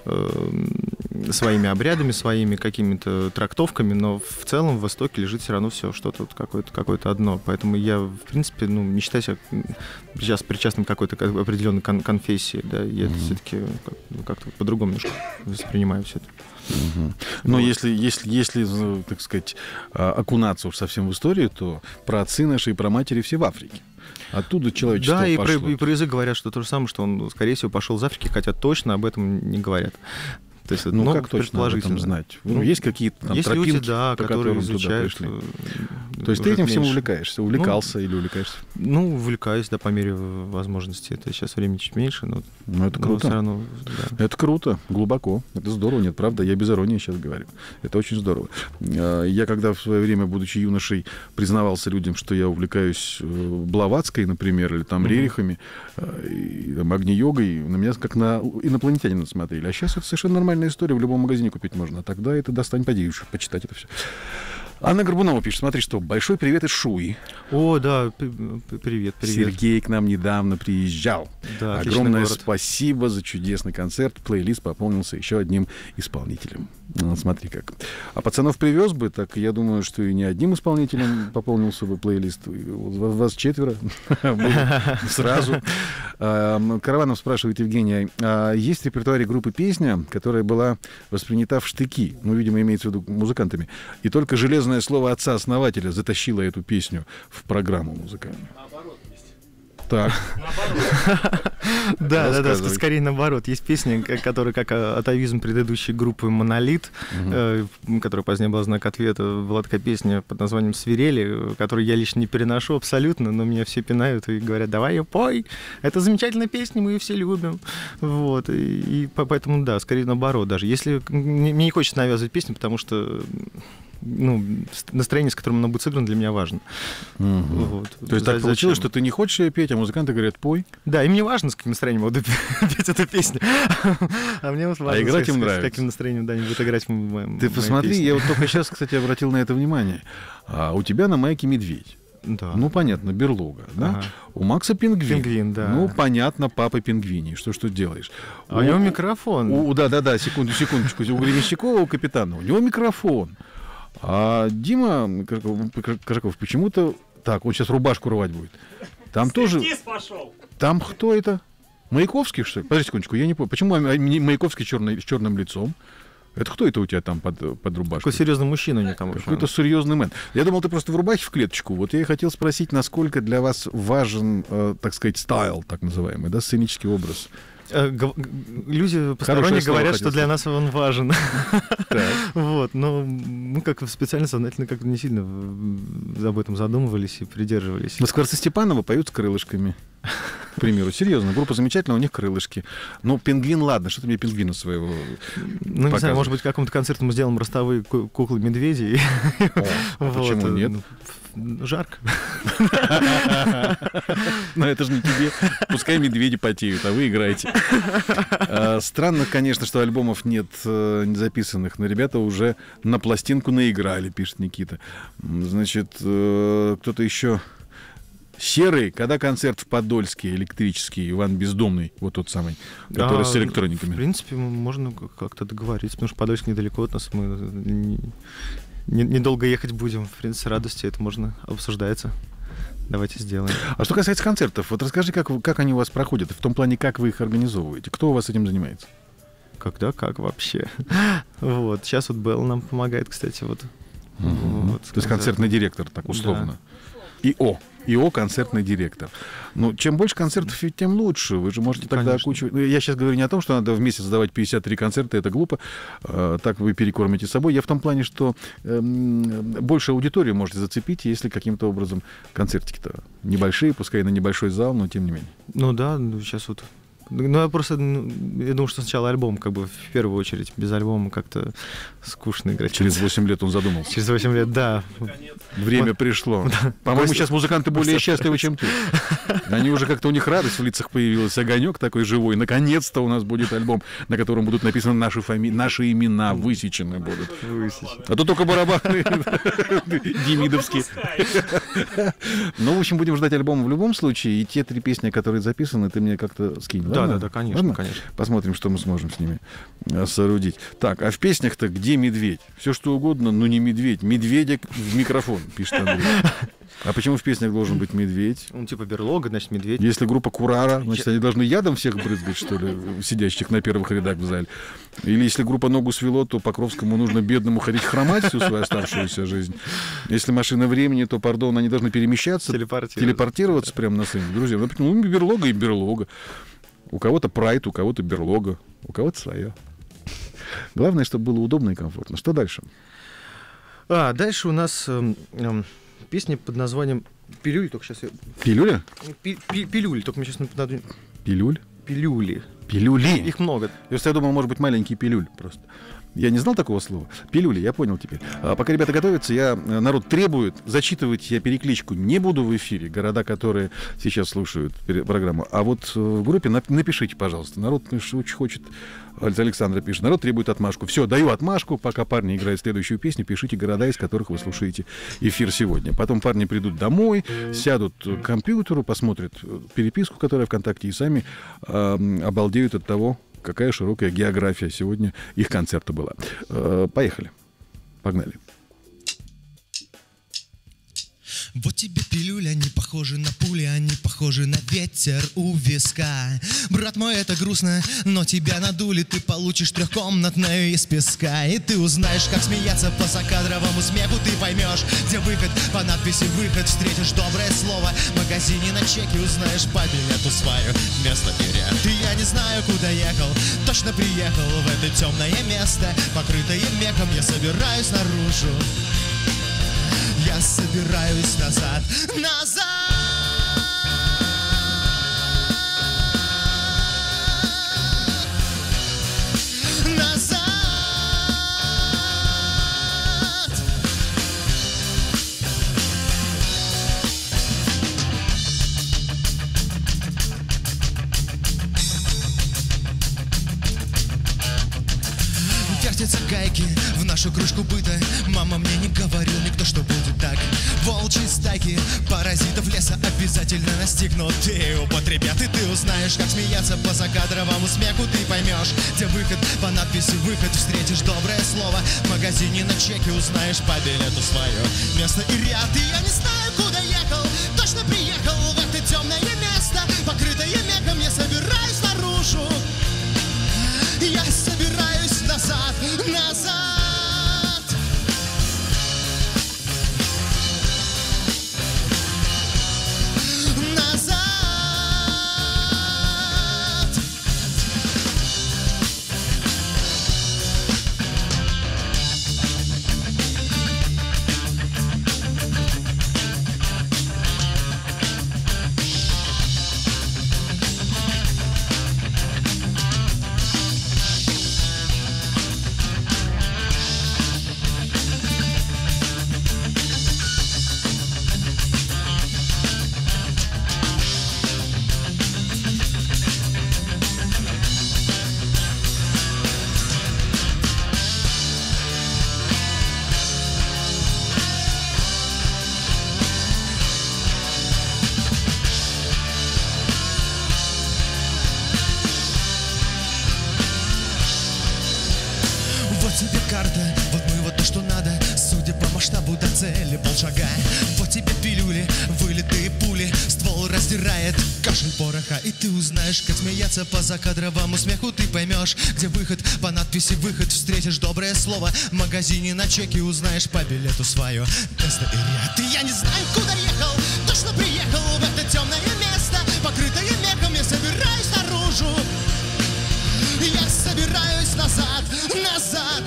своими обрядами, своими какими-то трактовками, но в целом в Востоке лежит все равно все что-то какое-то одно. Поэтому я, в принципе, не считаю себя сейчас причастным к какой-то определенной конфессии. Да? Я все-таки как-то по-другому немножко воспринимаю все это. Но если, так сказать, окунаться уж совсем в историю, то праотцы наши и праматери все в Африке. Оттуда человечество пошло. Да, и про язык говорят, что то же самое, что он, скорее всего, пошел из Африки, хотя точно об этом не говорят. То есть, как точно об этом знать? Есть какие-то там тропинки, люди, да, которые изучают. То есть ты этим всем увлекаешься? Увлекался или увлекаешься? Ну, увлекаюсь, да, по мере возможности. Это сейчас времени чуть меньше, но это круто. Все равно, да. Это круто, глубоко. Это здорово. Нет, правда, я без иронии сейчас говорю. Это очень здорово. Я когда в свое время, будучи юношей, признавался людям, что я увлекаюсь Блаватской, например, или там Рерихами, Агни-йогой, на меня как на инопланетянина смотрели. А сейчас это совершенно нормальная история, в любом магазине купить можно. А тогда это достань, поди, почитать это все. Анна Горбунова пишет, смотри, что большой привет из Шуи. О, да, привет. Сергей к нам недавно приезжал. Да, огромное спасибо за чудесный концерт. Плейлист пополнился еще одним исполнителем. Смотри как. А пацанов привез бы, так я думаю, что и не одним исполнителем пополнился бы плейлист. Вас 4 сразу. Караванов спрашивает Евгения, есть в репертуаре группы песня, которая была воспринята в штыки, ну, видимо, имеется в виду музыкантами, и только железное слово отца-основателя затащило эту песню в программу музыкальную? Так. Да, скорее наоборот. Есть песня, которая как атовизм предыдущей группы «Монолит», которая позднее была «Знак ответа». Была такая песня под названием «Свирели», которую я лично не переношу абсолютно, но меня все пинают и говорят: давай ее пой, это замечательная песня, мы ее все любим. Вот. И поэтому, да, скорее наоборот даже. Если мне не хочется навязывать песню, потому что настроение, с которым оно будет сыграно, для меня важно. Вот. То есть так получилось, что ты не хочешь ее петь, а музыканты говорят, пой? Да, им не важно, с каким настроением я буду петь эту песню. А мне вот важно, играть им нравится. С каким настроением они будут играть Ты посмотри, я вот только сейчас, кстати, обратил на это внимание. У тебя на майке медведь. Да. Ну, понятно, берлога, да? Ага. У Макса пингвин. Пингвин, да. Ну, понятно, папа пингвиний. Что делаешь? У него микрофон. Да, секундочку. У Гремещикова, у капитана, у него микрофон. А Дима Кожаков почему-то... Так, он сейчас рубашку рвать будет. Там тоже... Пошел. Там кто это? Маяковский, что ли? Подожди секундочку, я не понял. Почему Маяковский с черным лицом? Это кто это у тебя там под рубашкой? Какой серьезный мужчина у него там. Какой-то серьезный мэн. Я думал, ты просто в рубахе в клеточку. Вот я и хотел спросить, насколько для вас важен, так сказать, стайл, так называемый, да, сценический образ. Люди посторонние говорят, что для нас он важен. Вот, но мы как специально, сознательно как-то не сильно об этом задумывались и придерживались. На Скворцы Степанова поют с крылышками. К примеру, серьезно, группа замечательная, у них крылышки. Ну, пингвин, ладно, что ты мне пингвина своего не знаю, может быть, к какому-то концерту мы сделаем ростовые куклы-медведей. Почему нет? Жарко. Но это же не тебе. Пускай медведи потеют, а вы играете. Странно, конечно, что альбомов нет записанных, но ребята уже на пластинку наиграли, пишет Никита. Значит, кто-то еще... Серый, когда концерт в Подольске, электрический, Иван Бездомный, вот тот самый, который с электрониками. В принципе, можно как-то договориться, потому что Подольск недалеко от нас, мы недолго ехать будем. В принципе, с радостью это можно обсуждается. Давайте сделаем. А что касается концертов, вот расскажи, как они у вас проходят, в том плане, как вы их организовываете, кто у вас этим занимается? Когда, как вообще. Вот, сейчас вот Белл нам помогает, кстати, вот. То есть концертный директор, так условно. ИО концертный директор. Ну, чем больше концертов, тем лучше. Вы же можете тогда окучивать... Я сейчас говорю не о том, что надо в месяц сдавать 53 концерта, это глупо. Так вы перекормите собой. Я в том плане, что больше аудиторию можете зацепить, если каким-то образом концертики-то небольшие, пускай на небольшой зал, но тем не менее. Ну да, сейчас вот... Ну, я просто, я думаю, что сначала альбом, как бы, в первую очередь, без альбома как-то скучно играть. Через 8 лет он задумался. Через 8 лет, да. Время пришло. По-моему, сейчас музыканты более счастливы, чем ты. Они уже как-то, у них радость в лицах появилась, огонек такой живой. Наконец-то у нас будет альбом, на котором будут написаны наши фамилии, наши имена высечены будут. А то только барабаны демидовские. Ну, в общем, будем ждать альбома в любом случае. И те 3 песни, которые записаны, ты мне как-то скинь. Да, конечно, конечно. Посмотрим, что мы сможем с ними соорудить. Так, а в песнях-то где медведь? Все что угодно, но не медведь. Медведя в микрофон, пишет Андрей. А почему в песнях должен быть медведь? Он типа берлога, значит, медведь. Если группа Курара, значит, они должны ядом всех брызгать, что ли, сидящих на первых рядах в зале? Или если группа ногу свело, то Покровскому нужно бедному ходить хромать всю свою оставшуюся жизнь? Если машина времени, то, пардон, они должны перемещаться, телепортироваться прямо на сцене. Друзья, ну, берлога и берлога. У кого-то прайд, у кого-то берлога, у кого-то своя. Главное, чтобы было удобно и комфортно. Что дальше? Дальше у нас песня под названием «Пилюль». Только сейчас я... Пилюля? Пилюль. Только мне сейчас... Пилюль? Пилюли. Пилюли? Их много. Я думал, может быть, маленький пилюль просто. Я не знал такого слова. Пилюли, я понял теперь. Пока ребята готовятся, народ требует, зачитывать я перекличку не буду в эфире, города, которые сейчас слушают программу. А вот в группе напишите, пожалуйста. Народ очень хочет, Александра пишет, народ требует отмашку. Все, даю отмашку, пока парни играют следующую песню, пишите города, из которых вы слушаете эфир сегодня. Потом парни придут домой, сядут к компьютеру, посмотрят переписку, которая ВКонтакте, и сами обалдеют от того, какая широкая география сегодня их концерта была. Поехали. Погнали. Вот тебе пилюля, они похожи на пули, они похожи на ветер у виска. Брат мой, это грустно, но тебя надули, ты получишь трехкомнатную из песка. И ты узнаешь, как смеяться по закадровому смеху, ты поймешь, где выход, по надписи «выход», встретишь доброе слово в магазине на чеке, узнаешь по билету свое место перед. И я не знаю, куда ехал, точно приехал в это темное место, покрытое мехом, я собираюсь наружу. Я собираюсь назад, назад. Назад. вертятся гайки в нашу кружку быта. Мама мне не говорил никто, что будет так. Волчьи стайки паразитов леса обязательно настигнут. Ты употребят, и ты узнаешь, как смеяться по закадровому смеху. Ты поймешь, где выход, по надписи выход. Встретишь доброе слово в магазине на чеке. Узнаешь по билету свое место и ряд. И я не знаю, куда ехал, точно приехал в это темное место, покрытое мехом. Я собираюсь наружу, я собираюсь назад, назад. Назад. тебе карта, вот мы вот то, что надо. Судя по масштабу до цели полшага. Вот тебе пилюли, вылитые пули. Ствол раздирает кашель пороха. И ты узнаешь, как смеяться по закадровому смеху. Ты поймешь, где выход, по надписи выход. Встретишь доброе слово в магазине на чеке. Узнаешь по билету свое место и ряд. И я не знаю, куда ехал, точно приехал в это темное место, покрытое мехом. Я собираюсь наружу, я собираюсь назад, назад.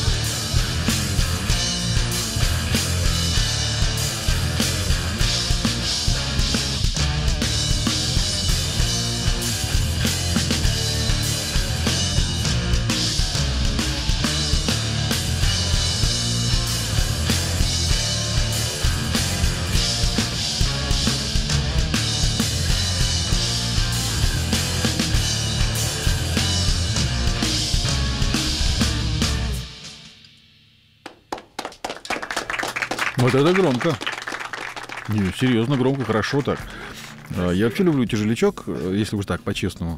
Вот это громко. Не, серьезно, громко, хорошо так. Я вообще люблю тяжелячок, если уж так, по-честному.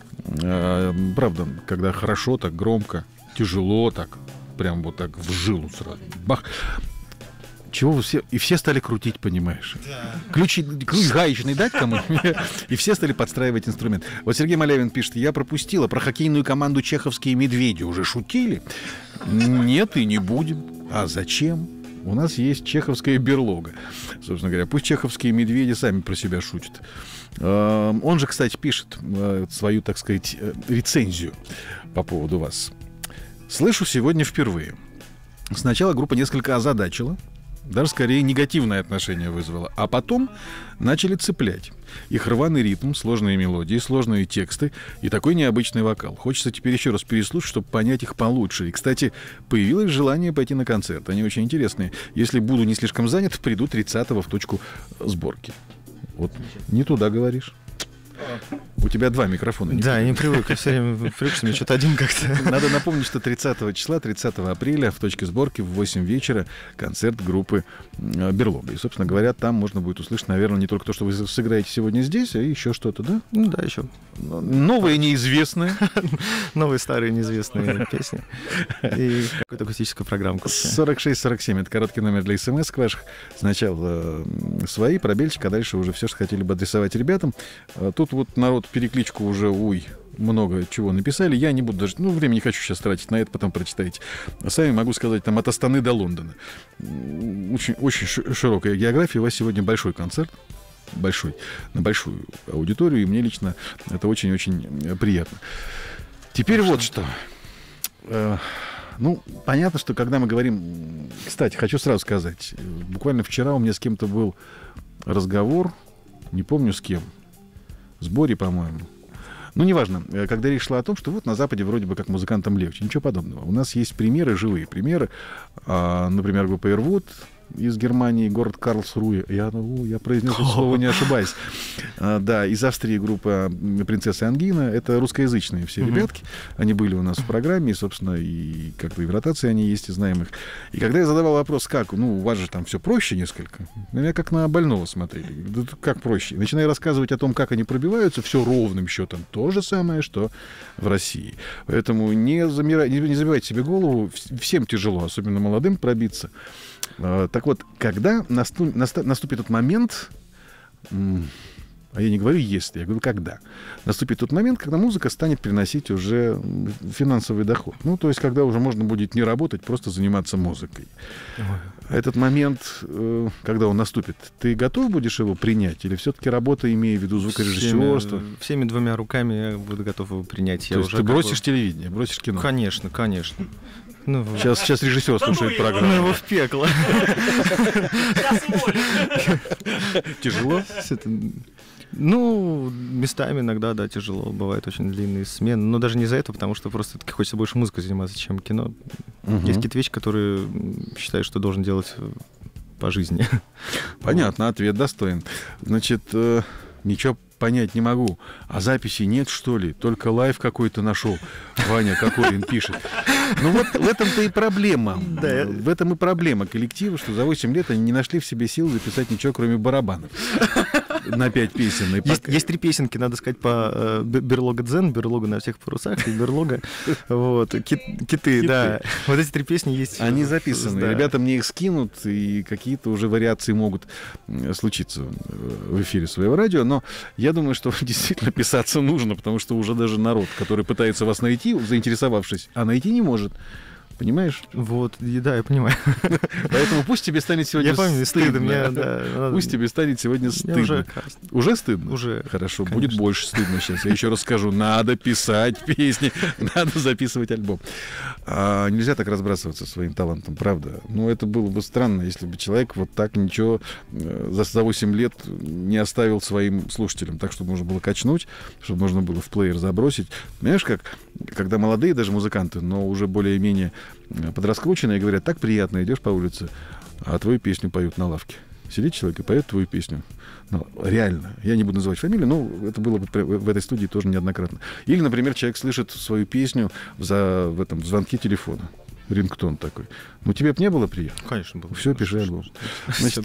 Правда, когда хорошо, так громко, тяжело, так, прям вот так в жилу сразу. Бах. Чего вы все... И все стали крутить, понимаешь? Да. Ключ гаечный дать кому-нибудь, и все стали подстраивать инструмент. Вот Сергей Малявин пишет: я пропустила про хоккейную команду «Чеховские медведи». Уже шутили? Нет, и не будем. А зачем? У нас есть чеховская берлога. Собственно говоря, пусть чеховские медведи сами про себя шутят. Он же, кстати, пишет свою, так сказать, рецензию по поводу вас. Слышу сегодня впервые. Сначала группа несколько озадачила, даже скорее негативное отношение вызвала, а потом начали цеплять. Их рваный ритм, сложные мелодии, сложные тексты и такой необычный вокал. Хочется теперь еще раз переслушать, чтобы понять их получше. И, кстати, появилось желание пойти на концерт. Они очень интересные. Если буду не слишком занят, приду 30-го в точку сборки. Вот не туда говоришь. У тебя два микрофона. Да, я не привык. Я все время привык, что мне что-то один как-то. Надо напомнить, что 30 числа, 30 апреля в точке сборки в 8 вечера концерт группы «Берлога». И, собственно говоря, там можно будет услышать, наверное, не только то, что вы сыграете сегодня здесь, а еще что-то, да? Ну да, еще. Новые неизвестные. Новые старые неизвестные песни. И какую-то акустическую программку. 4647 — это короткий номер для смс ваших. Сначала свои, пробельчик, а дальше уже все, что хотели бы адресовать ребятам. Тут вот народ перекличку уже, много чего написали. Я не буду даже... время не хочу сейчас тратить на это, потом прочитайте. А сами могу сказать, там от Астаны до Лондона. Очень, очень широкая география. У вас сегодня большой концерт. Большой. На большую аудиторию. И мне лично это очень-очень приятно. Теперь вот что. Понятно, что когда мы говорим... Кстати, хочу сразу сказать. Буквально вчера у меня с кем-то был разговор. Не помню с кем. С Борей, по-моему. Неважно, когда речь шла о том, что вот на Западе вроде бы как музыкантам легче. Ничего подобного. У нас есть примеры, живые примеры. Например, группа Airwood, из Германии, город Карлсруэ. Я произнес это слово, не ошибаюсь. Да, из Австрии группа «Принцесса Ангина». Это русскоязычные все ребятки. Они были у нас в программе, и, собственно, и как-то и в ротации они есть, и знаем их. И когда я задавал вопрос, как, у вас же там все проще несколько, на меня как на больного смотрели. Да как проще? Начинаю рассказывать о том, как они пробиваются, все ровным счетом. То же самое, что в России. Поэтому не забивайте себе голову. Всем тяжело, особенно молодым, пробиться. Так вот, когда наступит тот момент, а я не говорю «если», я говорю «когда», наступит тот момент, когда музыка станет приносить уже финансовый доход. То есть, когда уже можно будет не работать, просто заниматься музыкой. Этот момент, когда он наступит, ты готов будешь его принять? Или все-таки работа, имея в виду звукорежиссерство? Всеми двумя руками я буду готов его принять. То есть ты бросишь телевидение, бросишь кино? Конечно. Сейчас режиссер слушает программу. Ну его в пекло. Тяжело? Местами иногда, да, тяжело. Бывают очень длинные смены. Но даже не из-за этого, потому что просто хочется больше музыкой заниматься, чем кино. Есть какие-то вещи, которые считаю, что должен делать по жизни. Понятно, ответ достоин. Значит, ничего понять не могу. А записей нет, что ли? Только лайв какой-то нашел. Ваня Кокорин пишет. Вот в этом-то и проблема. Да. В этом и проблема коллектива, что за 8 лет они не нашли в себе сил записать ничего, кроме барабанов. На 5 песен. Есть 3 песенки, надо сказать, по Берлога Дзен, Берлога на всех парусах, и Берлога, Киты, да. Вот эти 3 песни есть. Они записаны. Да. Ребята мне их скинут, и какие-то уже вариации могут случиться в эфире своего радио, но я думаю, что действительно писаться нужно, потому что уже даже народ, который пытается вас найти, заинтересовавшись, а найти не может. Понимаешь? Да, я понимаю. Поэтому пусть тебе станет сегодня стыдно. Пусть тебе станет сегодня стыдно. Уже стыдно? Уже. Хорошо, конечно. Будет больше стыдно сейчас. Я еще раз скажу, надо писать песни, надо записывать альбом. Нельзя так разбрасываться своим талантом, правда. Это было бы странно, если бы человек вот так ничего за 8 лет не оставил своим слушателям, так, чтобы можно было качнуть, чтобы можно было в плеер забросить. Понимаешь, когда молодые даже музыканты, но уже более-менее подраскрученные, говорят, так приятно, идешь по улице, а твою песню поют на лавке. Сидит человек и поет твою песню. Реально. Я не буду называть фамилию, но это было бы в этой студии тоже неоднократно. Или, например, человек слышит свою песню в этом звонке телефона. Рингтон такой. Тебе бы не было приятно? Конечно, было. Все, пиши альбом. Значит,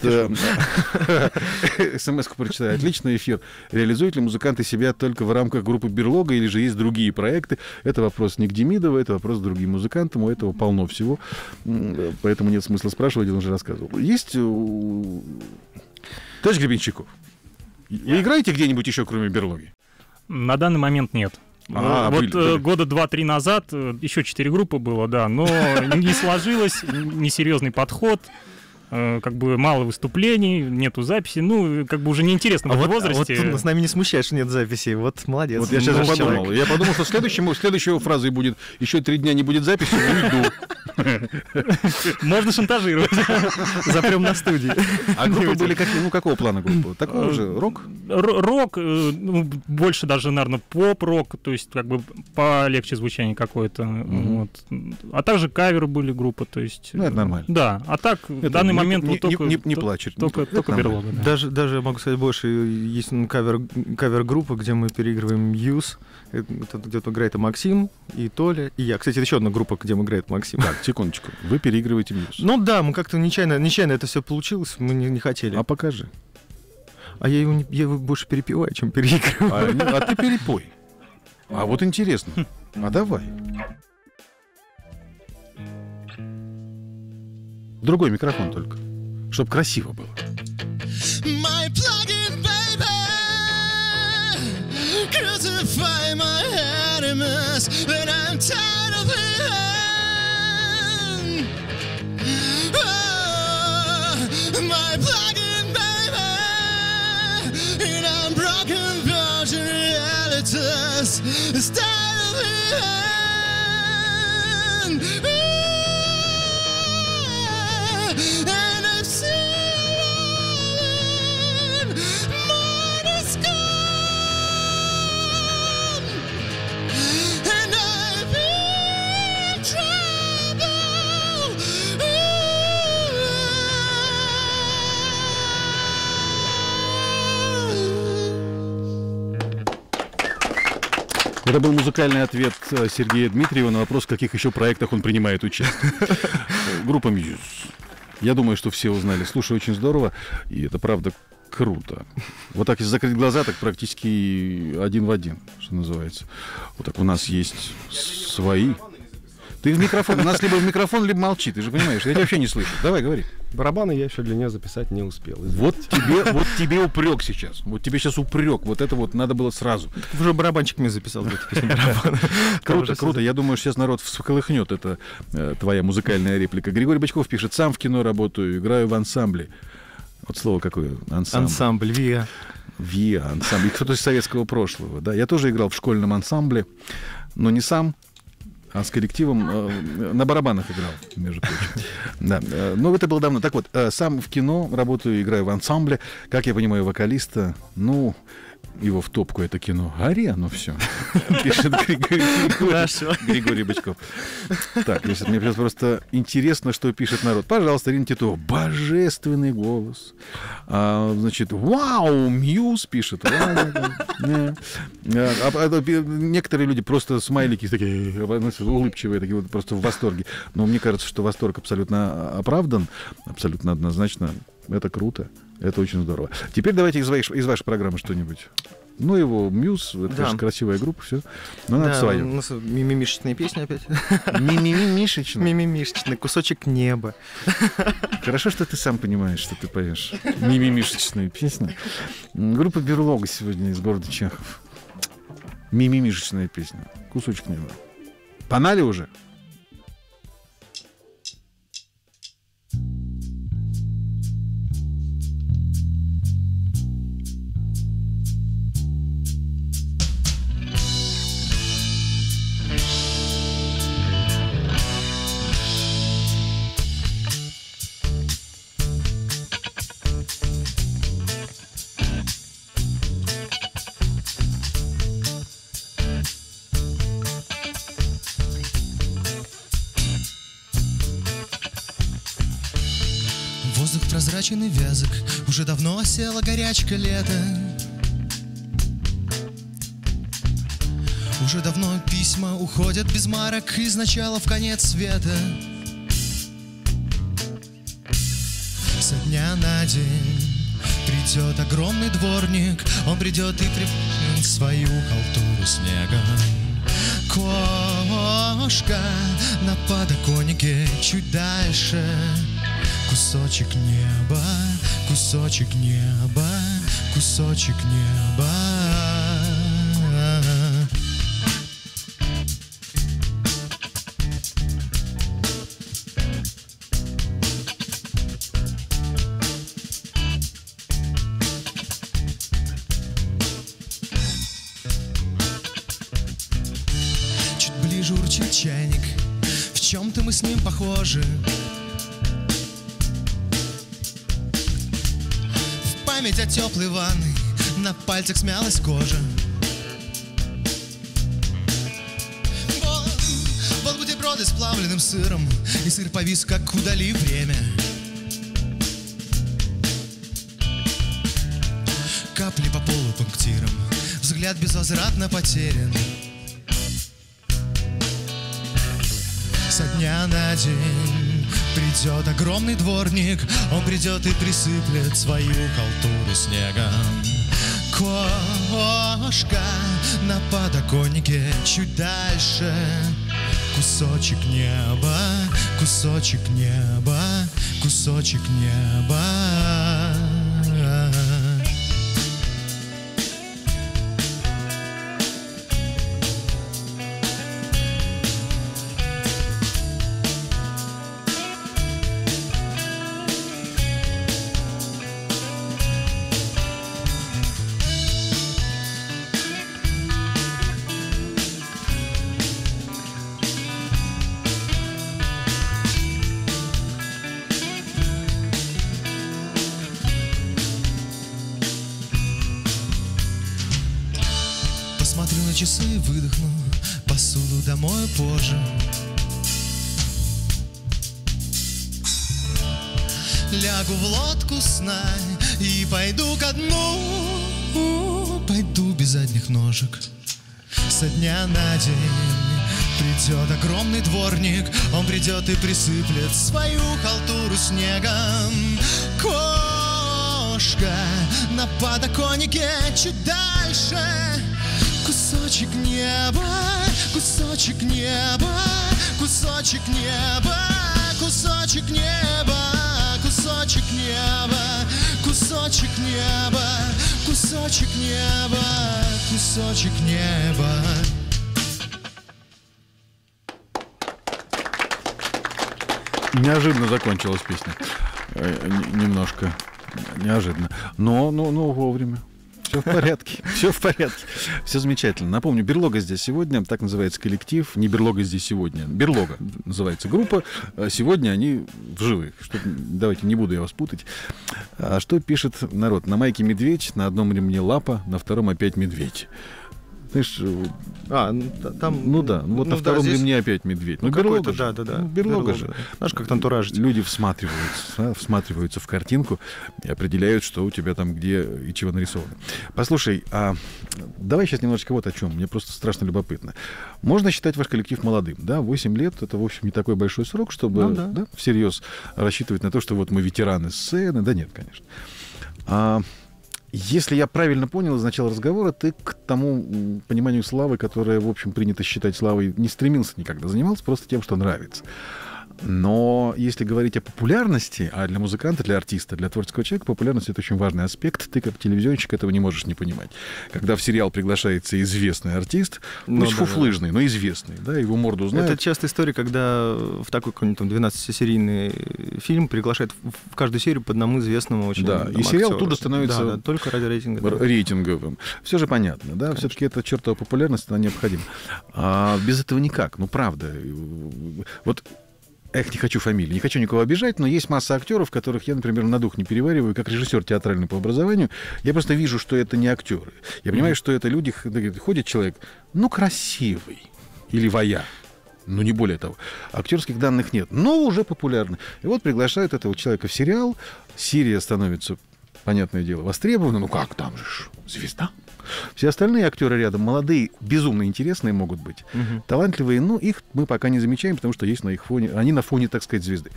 смс-ку прочитаю. Отличный эфир. Реализуют ли музыканты себя только в рамках группы «Берлога» или же есть другие проекты? Это вопрос не к Демидову, это вопрос к другим музыкантам. У этого полно всего. Поэтому нет смысла спрашивать, он уже рассказывал. Есть... Товарищ Гребенщиков, вы играете где-нибудь еще, кроме «Берлоги»? На данный момент нет. Года 2-3 назад еще 4 группы было, да, но не сложилось, несерьезный подход, мало выступлений, нету записи, уже неинтересно в возрасте. Вот с нами не смущаешь, что нет записи, молодец. Я сейчас подумал. Я подумал, что следующей фразой будет «еще 3 дня не будет записи, уйду». Можно шантажировать. Запрем на студии. А группы были какого плана группы? Такого же рок? Рок, больше даже, наверное, поп-рок, то есть полегче звучание какое-то. А также каверы были группы, то есть... это нормально. Да, а так в данный момент не плачь. Только Берлога. Даже могу сказать больше, есть кавер-группа, где мы переигрываем Muse. Где-то играет и Максим, и Толя, и я. Кстати, это еще одна группа, где мы играет Максим. Так, секундочку. Вы переигрываете Muse. Да, мы как-то нечаянно это все получилось, мы не хотели. А покажи. А я его больше перепеваю, чем переигрываю. А ты перепой. А вот интересно. А давай. Другой микрофон только. Чтоб красиво было. My plug-in baby, crucify my enemies, but I'm tired of it. My plug-in baby, and I'm broken virgin realities, it's tired of it. And I've seen more is gone, and I've been in trouble. Это был музыкальный ответ Сергея Дмитриева на вопрос, в каких еще проектах он принимает участие. Группа Muse. Я думаю, что все узнали. Слушай, очень здорово, и это правда круто. Вот так, если закрыть глаза, так практически один в один, что называется. Вот так у нас есть свои. Ты в микрофон, у нас либо в микрофон, либо молчи, ты же понимаешь, я тебя вообще не слышу. Давай, говори. Барабаны я еще для нее записать не успел. Вот тебе упрек сейчас. Вот тебе сейчас упрек. Вот это вот надо было сразу. Ты уже барабанчик мне записал. Круто, круто. Я думаю, сейчас народ всколыхнет. Это твоя музыкальная реплика. Григорий Бочков пишет: сам в кино работаю, играю в ансамбле. Вот слово какое? Ансамбль. Ансамбль, ВИА. ВИА, ансамбль. Кто-то из советского прошлого. Да? Я тоже играл в школьном ансамбле, но не сам, а с коллективом на барабанах играл, между прочим. Да. Но это было давно. Так вот, сам в кино работаю, играю в ансамбле. Как я понимаю, вокалиста, ну, его в топку это кино. Гори оно все. Пишет Григорий Бочков. Так, мне просто интересно, что пишет народ. Пожалуйста, Ирина Титова. Божественный голос. Значит, вау, Мьюз пишет. Некоторые люди просто смайлики такие улыбчивые, такие вот просто в восторге. Но мне кажется, что восторг абсолютно оправдан, абсолютно однозначно. Это круто. Это очень здорово. Теперь давайте из вашей программы что-нибудь. Ну, его Мьюз, это, конечно, красивая группа, все. Но надо свое. У нас мимимишечные песни опять. Мимимишечные? Мимимишечный кусочек неба. Хорошо, что ты сам понимаешь, что ты поешь мимимишечные песни. Группа Берлога сегодня из города Чехов. Мимимишечная песня. Кусочек неба. Погнали уже? Воздух прозрачен и вязок, уже давно осела горячка лета. Уже давно письма уходят без марок из начала в конец света. Со дня на день придет огромный дворник, он придет и припишет свою халтуру снегом. Кошка на подоконнике чуть дальше. Кусочек неба, кусочек неба, кусочек неба. Чуть ближе урчит чайник, в чем-то мы с ним похожи. Память о теплой ванной, на пальцах смялась кожа. Вот бутерброды с плавленным сыром, и сыр повис, как удали время. Капли по полу пунктиром, взгляд безвозвратно потерян. Со дня на день придет огромный дворник, он придет и присыплет свою халтуру снегом. Кошка на подоконнике чуть дальше. Кусочек неба, кусочек неба, кусочек неба. Посмотрю на часы и выдохну, посуду домой позже. Лягу в лодку сна и пойду ко дну, пойду без задних ножек. со дня на день. Придет огромный дворник, он придет и присыплет свою халтуру снегом. Кошка на подоконнике чуть дальше. Кусочек неба, кусочек неба, кусочек неба, кусочек неба, кусочек неба, кусочек неба, кусочек неба, кусочек неба. Неожиданно закончилась песня. Немножко неожиданно. Но вовремя. Все в порядке, все в порядке. Все замечательно. Напомню, «Берлога» здесь сегодня, так называется коллектив. Не «Берлога» здесь сегодня. «Берлога» называется группа. Сегодня они в живых. Давайте, не буду я вас путать. А что пишет народ? На майке медведь, на одном ремне лапа, на втором опять медведь. Знаешь, там... Ну да, вот на втором здесь... ремне опять медведь. Ну, «Берлога» же. Да. «Берлога» же. Знаешь, как антураж. Люди всматриваются в картинку и определяют, что у тебя там где и чего нарисовано. Послушай, давай сейчас немножечко вот о чем. Мне просто страшно любопытно. Можно считать ваш коллектив молодым, да? 8 лет — это, в общем, не такой большой срок, чтобы да, всерьез рассчитывать на то, что вот мы ветераны сцены. Да нет, конечно. Если я правильно понял из начала разговора, ты к тому пониманию славы, которое, в общем, принято считать славой, не стремился никогда, занимался просто тем, что нравится. Но если говорить о популярности, а для музыканта, для артиста, для творческого человека популярность — это очень важный аспект. Ты, как телевизионщик, этого не можешь не понимать. Когда в сериал приглашается известный артист, пусть фуфлыжный, но известный, да, его морду знают. Это частая история, когда в такой какой-нибудь 12-серийный фильм приглашают в каждую серию по одному известному очень и сериал тут же становится только ради рейтинга. Рейтинговым. Все же понятно, да? Все-таки эта чертова популярность, она необходима. Без этого никак, правда. Вот не хочу фамилии, не хочу никого обижать, но есть масса актеров, которых я, например, на дух не перевариваю, как режиссер театральный по образованию. Я просто вижу, что это не актеры. Я понимаю, что это люди, ходит человек, красивый, или воя. Не более того. Актерских данных нет, но уже популярны. И вот приглашают этого человека в сериал. Серия становится, понятное дело, востребована. Как там же звезда? Все остальные актеры рядом молодые, безумно интересные могут быть, талантливые, их мы пока не замечаем, потому что есть на их фоне, они на фоне, так сказать, звезды.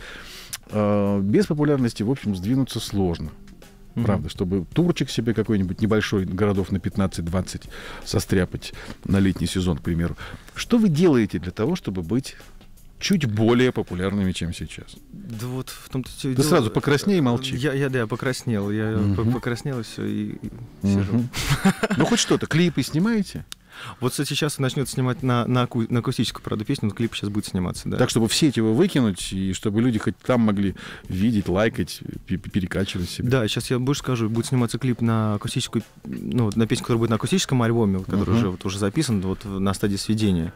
Без популярности, в общем, сдвинуться сложно. Правда, чтобы турчик себе какой-нибудь небольшой, городов на 15-20 состряпать на летний сезон, к примеру. Что вы делаете для того, чтобы быть чуть более популярными, чем сейчас? Да вот в том-то все Ты сразу покрасней и молчи. Я покраснел. Я покраснел, и все, и сижу. Хоть что-то. Клипы снимаете? Вот, кстати, сейчас начнет снимать на акустическую, правда, песню, но клип сейчас будет сниматься, да. Так, чтобы в сеть его выкинуть, и чтобы люди хоть там могли видеть, лайкать, перекачивать себя. Да, сейчас я больше скажу, будет сниматься клип на акустическую, на песню, которая будет на акустическом альбоме, который уже записан, на стадии сведения.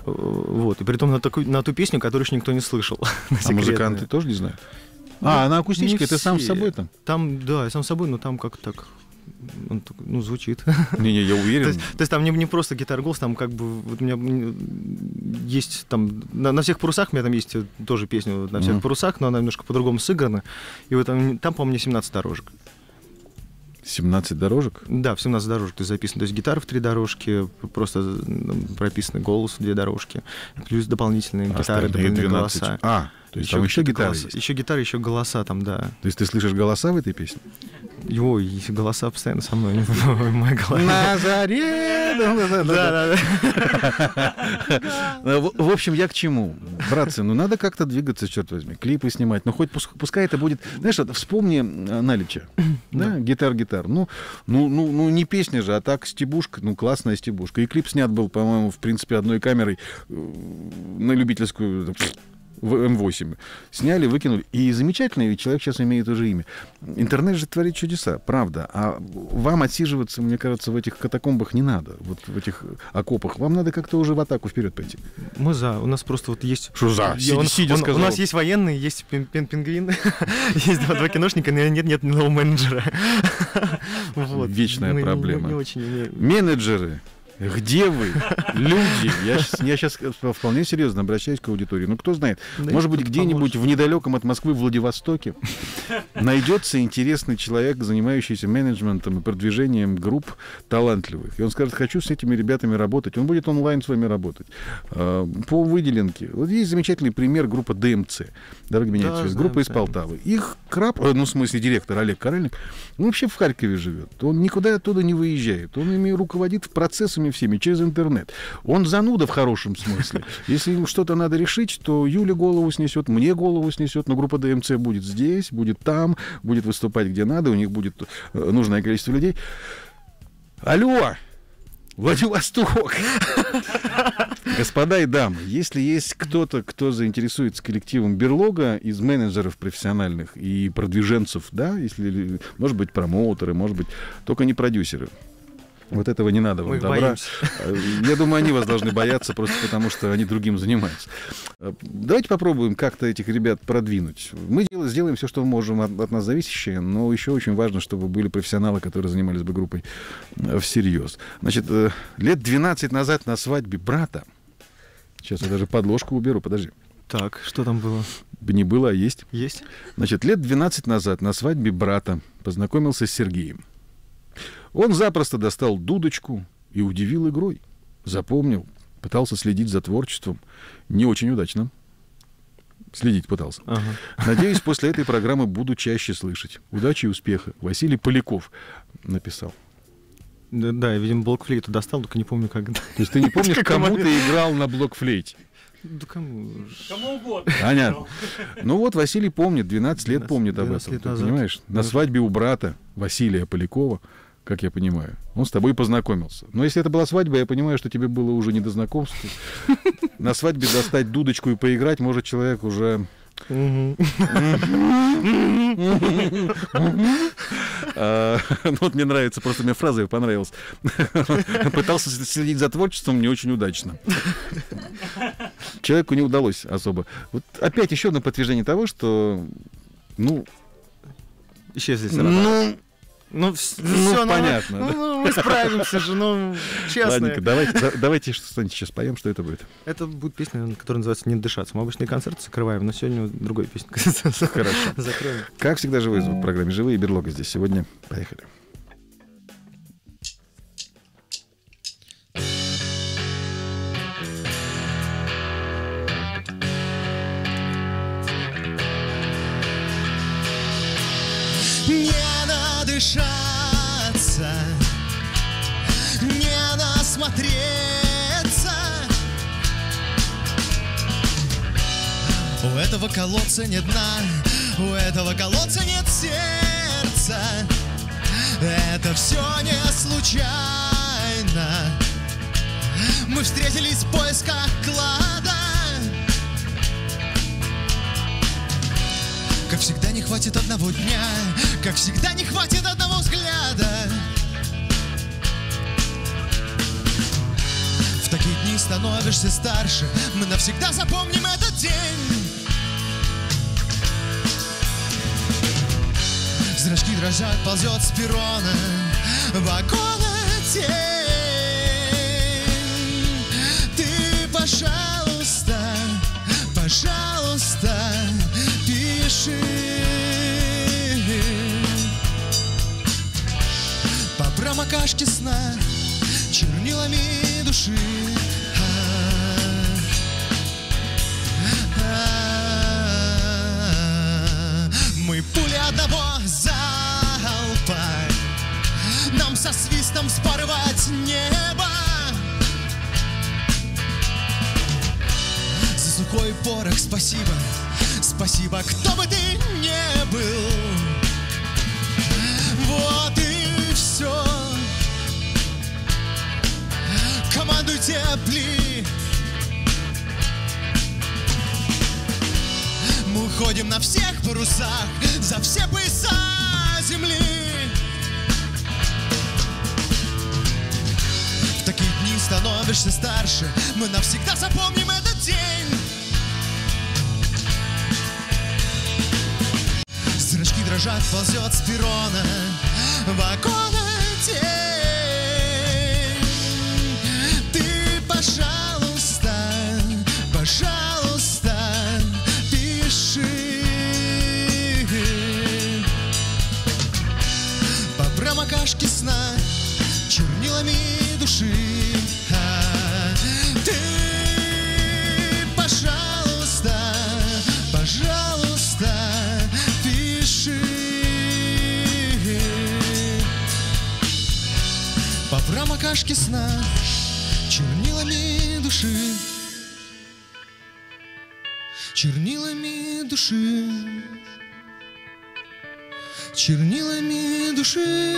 И при том на ту песню, которую еще никто не слышал. А музыканты тоже не знают? На акустической ты сам с собой там? Там, да, я сам с собой, но там как-то так... Он звучит. Не, я уверен. То есть там не просто гитар-голос, там как бы вот у меня есть там на всех парусах, у меня там есть тоже песня на всех парусах, но она немножко по-другому сыграна. И вот там, по-моему, 17 дорожек. 17 дорожек? Да, в 17 дорожек то есть записано. То есть гитара в 3 дорожки, просто прописанный голос в 2 дорожки, плюс дополнительные гитары, дополнительные голоса. То есть там еще гитара есть? Еще гитара, еще голоса там, да. То есть ты слышишь голоса в этой песне? Голоса постоянно со мной в моей голове. На заре! Да. В общем, я к чему? Братцы, надо как-то двигаться, черт возьми, клипы снимать. Хоть пускай это будет... Знаешь, вспомни Налича. Да, гитар. Не песня же, а так стебушка, классная стебушка. И клип снят был, по-моему, в принципе, одной камерой на любительскую... в М8. Сняли, выкинули. И замечательно, ведь человек сейчас имеет уже имя. Интернет же творит чудеса, правда. А вам отсиживаться, мне кажется, в этих катакомбах не надо. Вот в этих окопах. Вам надо как-то уже в атаку вперед пойти. Мы за. У нас просто вот есть... Что за? Сидя сказал. У нас есть военные, есть пингвин, есть 2 киношника, но нет ни одного менеджера. Вечная проблема. Менеджеры. Где вы, люди? Я сейчас вполне серьезно обращаюсь к аудитории. Ну, кто знает, да, может быть, где-нибудь в недалеком от Москвы Владивостоке найдется интересный человек, занимающийся менеджментом и продвижением групп талантливых. И он скажет, хочу с этими ребятами работать. Он будет онлайн с вами работать. По выделенке. Вот есть замечательный пример группа ДМЦ. Дорога меняет цвет. Группа из Полтавы. Их в смысле директор Олег Корольник, он вообще в Харькове живет. Он никуда оттуда не выезжает. Он ими руководит процессами всеми через интернет. Он зануда в хорошем смысле. Если им что-то надо решить, то Юля голову снесет, мне голову снесет, но группа ДМЦ будет здесь, будет там, будет выступать где надо, у них будет нужное количество людей. Алло! Владивосток! Господа и дамы, если есть кто-то, кто заинтересуется коллективом Берлога из менеджеров профессиональных и продвиженцев, да, если, может быть, промоутеры, может быть, только не продюсеры. Вот этого не надо вам добра. Боимся. Я думаю, они вас должны бояться просто потому, что они другим занимаются. Давайте попробуем как-то этих ребят продвинуть. Мы сделаем все, что можем от нас зависящее, но еще очень важно, чтобы были профессионалы, которые занимались бы группой всерьез. Значит, лет 12 назад на свадьбе брата, сейчас я даже подложку уберу, подожди. Так, что там было? Не было, а есть. Есть. Значит, лет 12 назад на свадьбе брата познакомился с Сергеем. Он запросто достал дудочку и удивил игрой. Запомнил, пытался следить за творчеством. Не очень удачно. Следить пытался. Ага. Надеюсь, после этой программы буду чаще слышать. Удачи и успеха. Василий Поляков написал. Да, я, видимо, блокфлейту достал, только не помню, когда. То есть ты не помнишь, кому ты играл на блокфлейте? Да кому? Кому угодно. Понятно. Ну вот Василий помнит, 12 лет помнит об этом. Ты понимаешь? На свадьбе у брата Василия Полякова, как я понимаю, он с тобой познакомился. Но если это была свадьба, я понимаю, что тебе было уже не до знакомства. На свадьбе достать дудочку и поиграть может человек уже... Ну вот мне нравится, просто мне фраза понравилась. Пытался следить за творчеством не очень удачно. Человеку не удалось особо. Вот опять еще одно подтверждение того, что исчезли сразу. Все понятно. Мы справимся же, честно. Ладненько, давайте что-нибудь сейчас поем, что это будет. Это будет песня, которая называется «Не дышаться». Мы обычные концерты закрываем, но сегодня другой песня. Хорошо. Закроем. Как всегда, живой звук в программе «Живые» и Берлога здесь сегодня. Поехали. Дышаться, не насмотреться. У этого колодца нет дна, у этого колодца нет сердца. Это все не случайно. Мы встретились в поисках клада. Как всегда не хватит одного дня, как всегда не хватит одного взгляда. В такие дни становишься старше, мы навсегда запомним этот день. Зрачки дрожат, ползет с перрона вагона тень. Ты, пожалуйста, пожалуйста, пиши по промокашке сна чернилами души. Мы пули одного залпа, нам со свистом спарывать небо. За сухой порох спасибо. Спасибо, кто бы ты ни был. Вот и все. Командуйте, пли. Мы уходим на всех парусах, за все пояса земли. В такие дни становишься старше, мы навсегда запомним этот день. Зрачки дрожат, ползет с перрона вагона тень. пожалуйста, пожалуйста, пиши. По промокашке сна чернилами души. Ты, пожалуйста, пожалуйста, пиши. По промокашке сна чернилами души. Чернилами души. Чернилами души.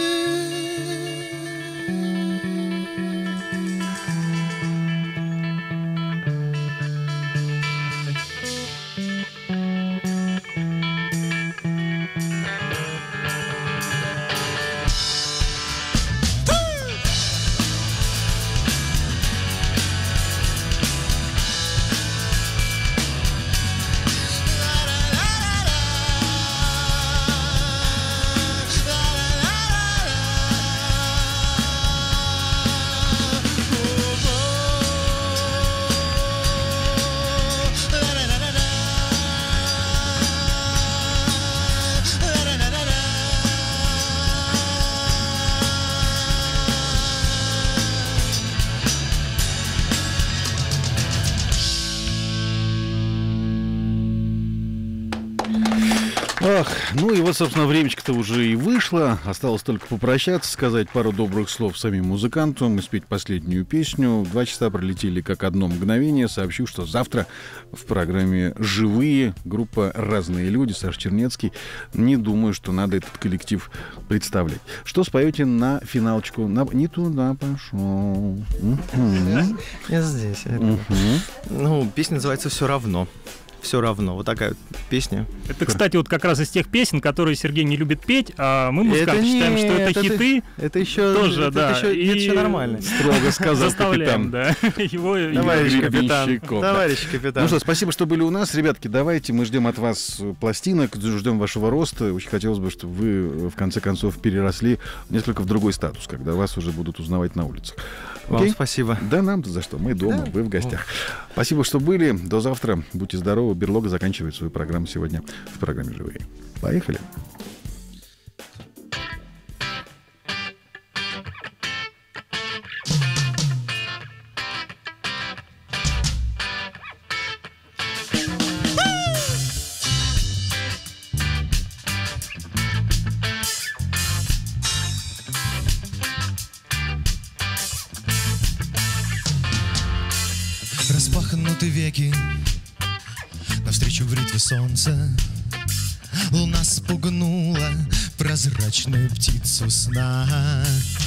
Ну и вот, собственно, времечко-то уже и вышло. Осталось только попрощаться, сказать пару добрых слов самим музыкантам и спеть последнюю песню. 2 часа пролетели как одно мгновение. Сообщу, что завтра в программе «Живые» группа «Разные люди», Саша Чернецкий. Не думаю, что надо этот коллектив представлять. Что споете на финалочку? Не туда пошел. Я здесь. Ну, песня называется «Все равно». Все равно. Вот такая вот песня. Это, кстати, вот как раз из тех песен, которые Сергей не любит петь, а мы, музыканты, считаем, что это хиты. Это еще тоже, это да. Это еще нормально. Строго сказал капитан. Да. Товарищ капитан. Товарищ капитан. Ну что, спасибо, что были у нас. Ребятки, давайте, мы ждем от вас пластинок, ждем вашего роста. Очень хотелось бы, чтобы вы, в конце концов, переросли несколько в другой статус, когда вас уже будут узнавать на улицах. Вам спасибо. Да нам-то за что. Мы дома, вы в гостях. Спасибо, что были. До завтра. Будьте здоровы. Берлога заканчивает свою программу сегодня в программе «Живые». Поехали. Распахнуты веки, навстречу в ритве солнца. Луна спугнула прозрачную птицу сна.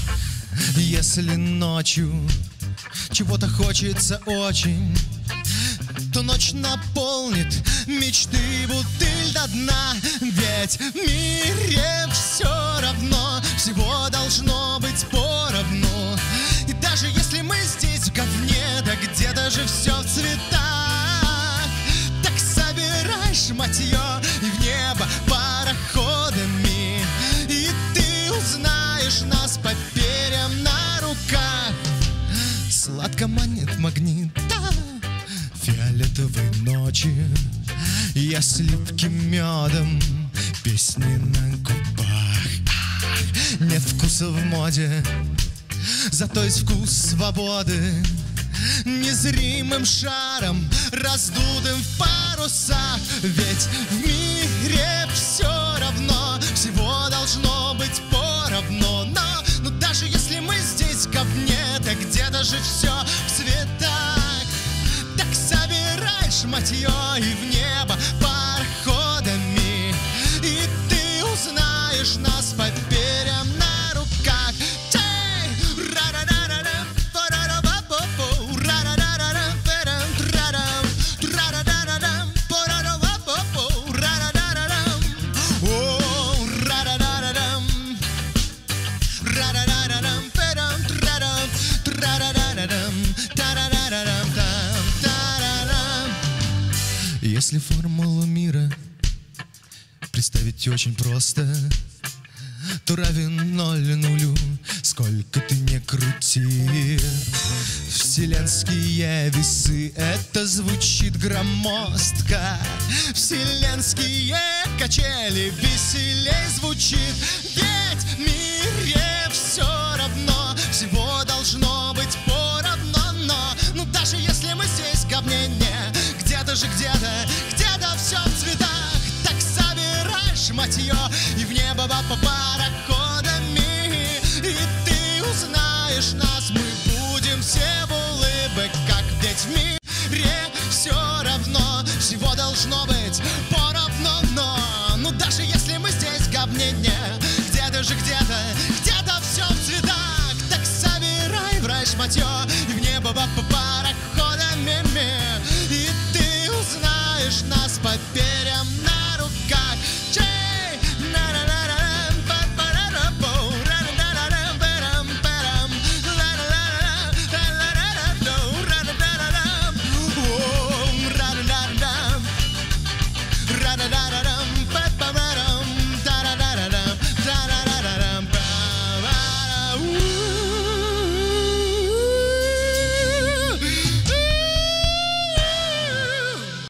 Если ночью чего-то хочется очень, то ночь наполнит мечты бутыль до дна. Ведь в мире все равно, всего должно быть поровну. И даже если мы здесь в говне, да где-то же все в цветах, так собирай шматье и в небо пароходами, и ты узнаешь нас по перьям на руках. Сладко манит магнит фиолетовой ночи, я с липким медом, песни на губах. Нет вкуса в моде, зато есть вкус свободы. Незримым шаром, раздутым в парусах. Ведь в мире все равно, всего должно быть поровну. Но даже если мы здесь в говне, так где-то же все в цветах. Так собирай шматье и в небо пароходами, и ты узнаешь нас по перьям на руках. Если формулу мира представить очень просто, то равен 0 нулю, сколько ты не крути. Вселенские весы, это звучит громоздко. Вселенские качели веселей звучит. Ведь в мире все равно, всего должно быть поровну. Но, ну даже если мы здесь говнение, где-то же где-то все в цветах. Так собирай, мать ее, и в небо по пароходами. И ты узнаешь нас, мы будем все в улыбках. Ведь в мире все равно, всего должно быть поровну. Но, ну даже если мы здесь говнение, где-то же где-то все в цветах. Так собирай, врачь матьё, и в небо по пароходами. И ты узнаешь нас по перьям.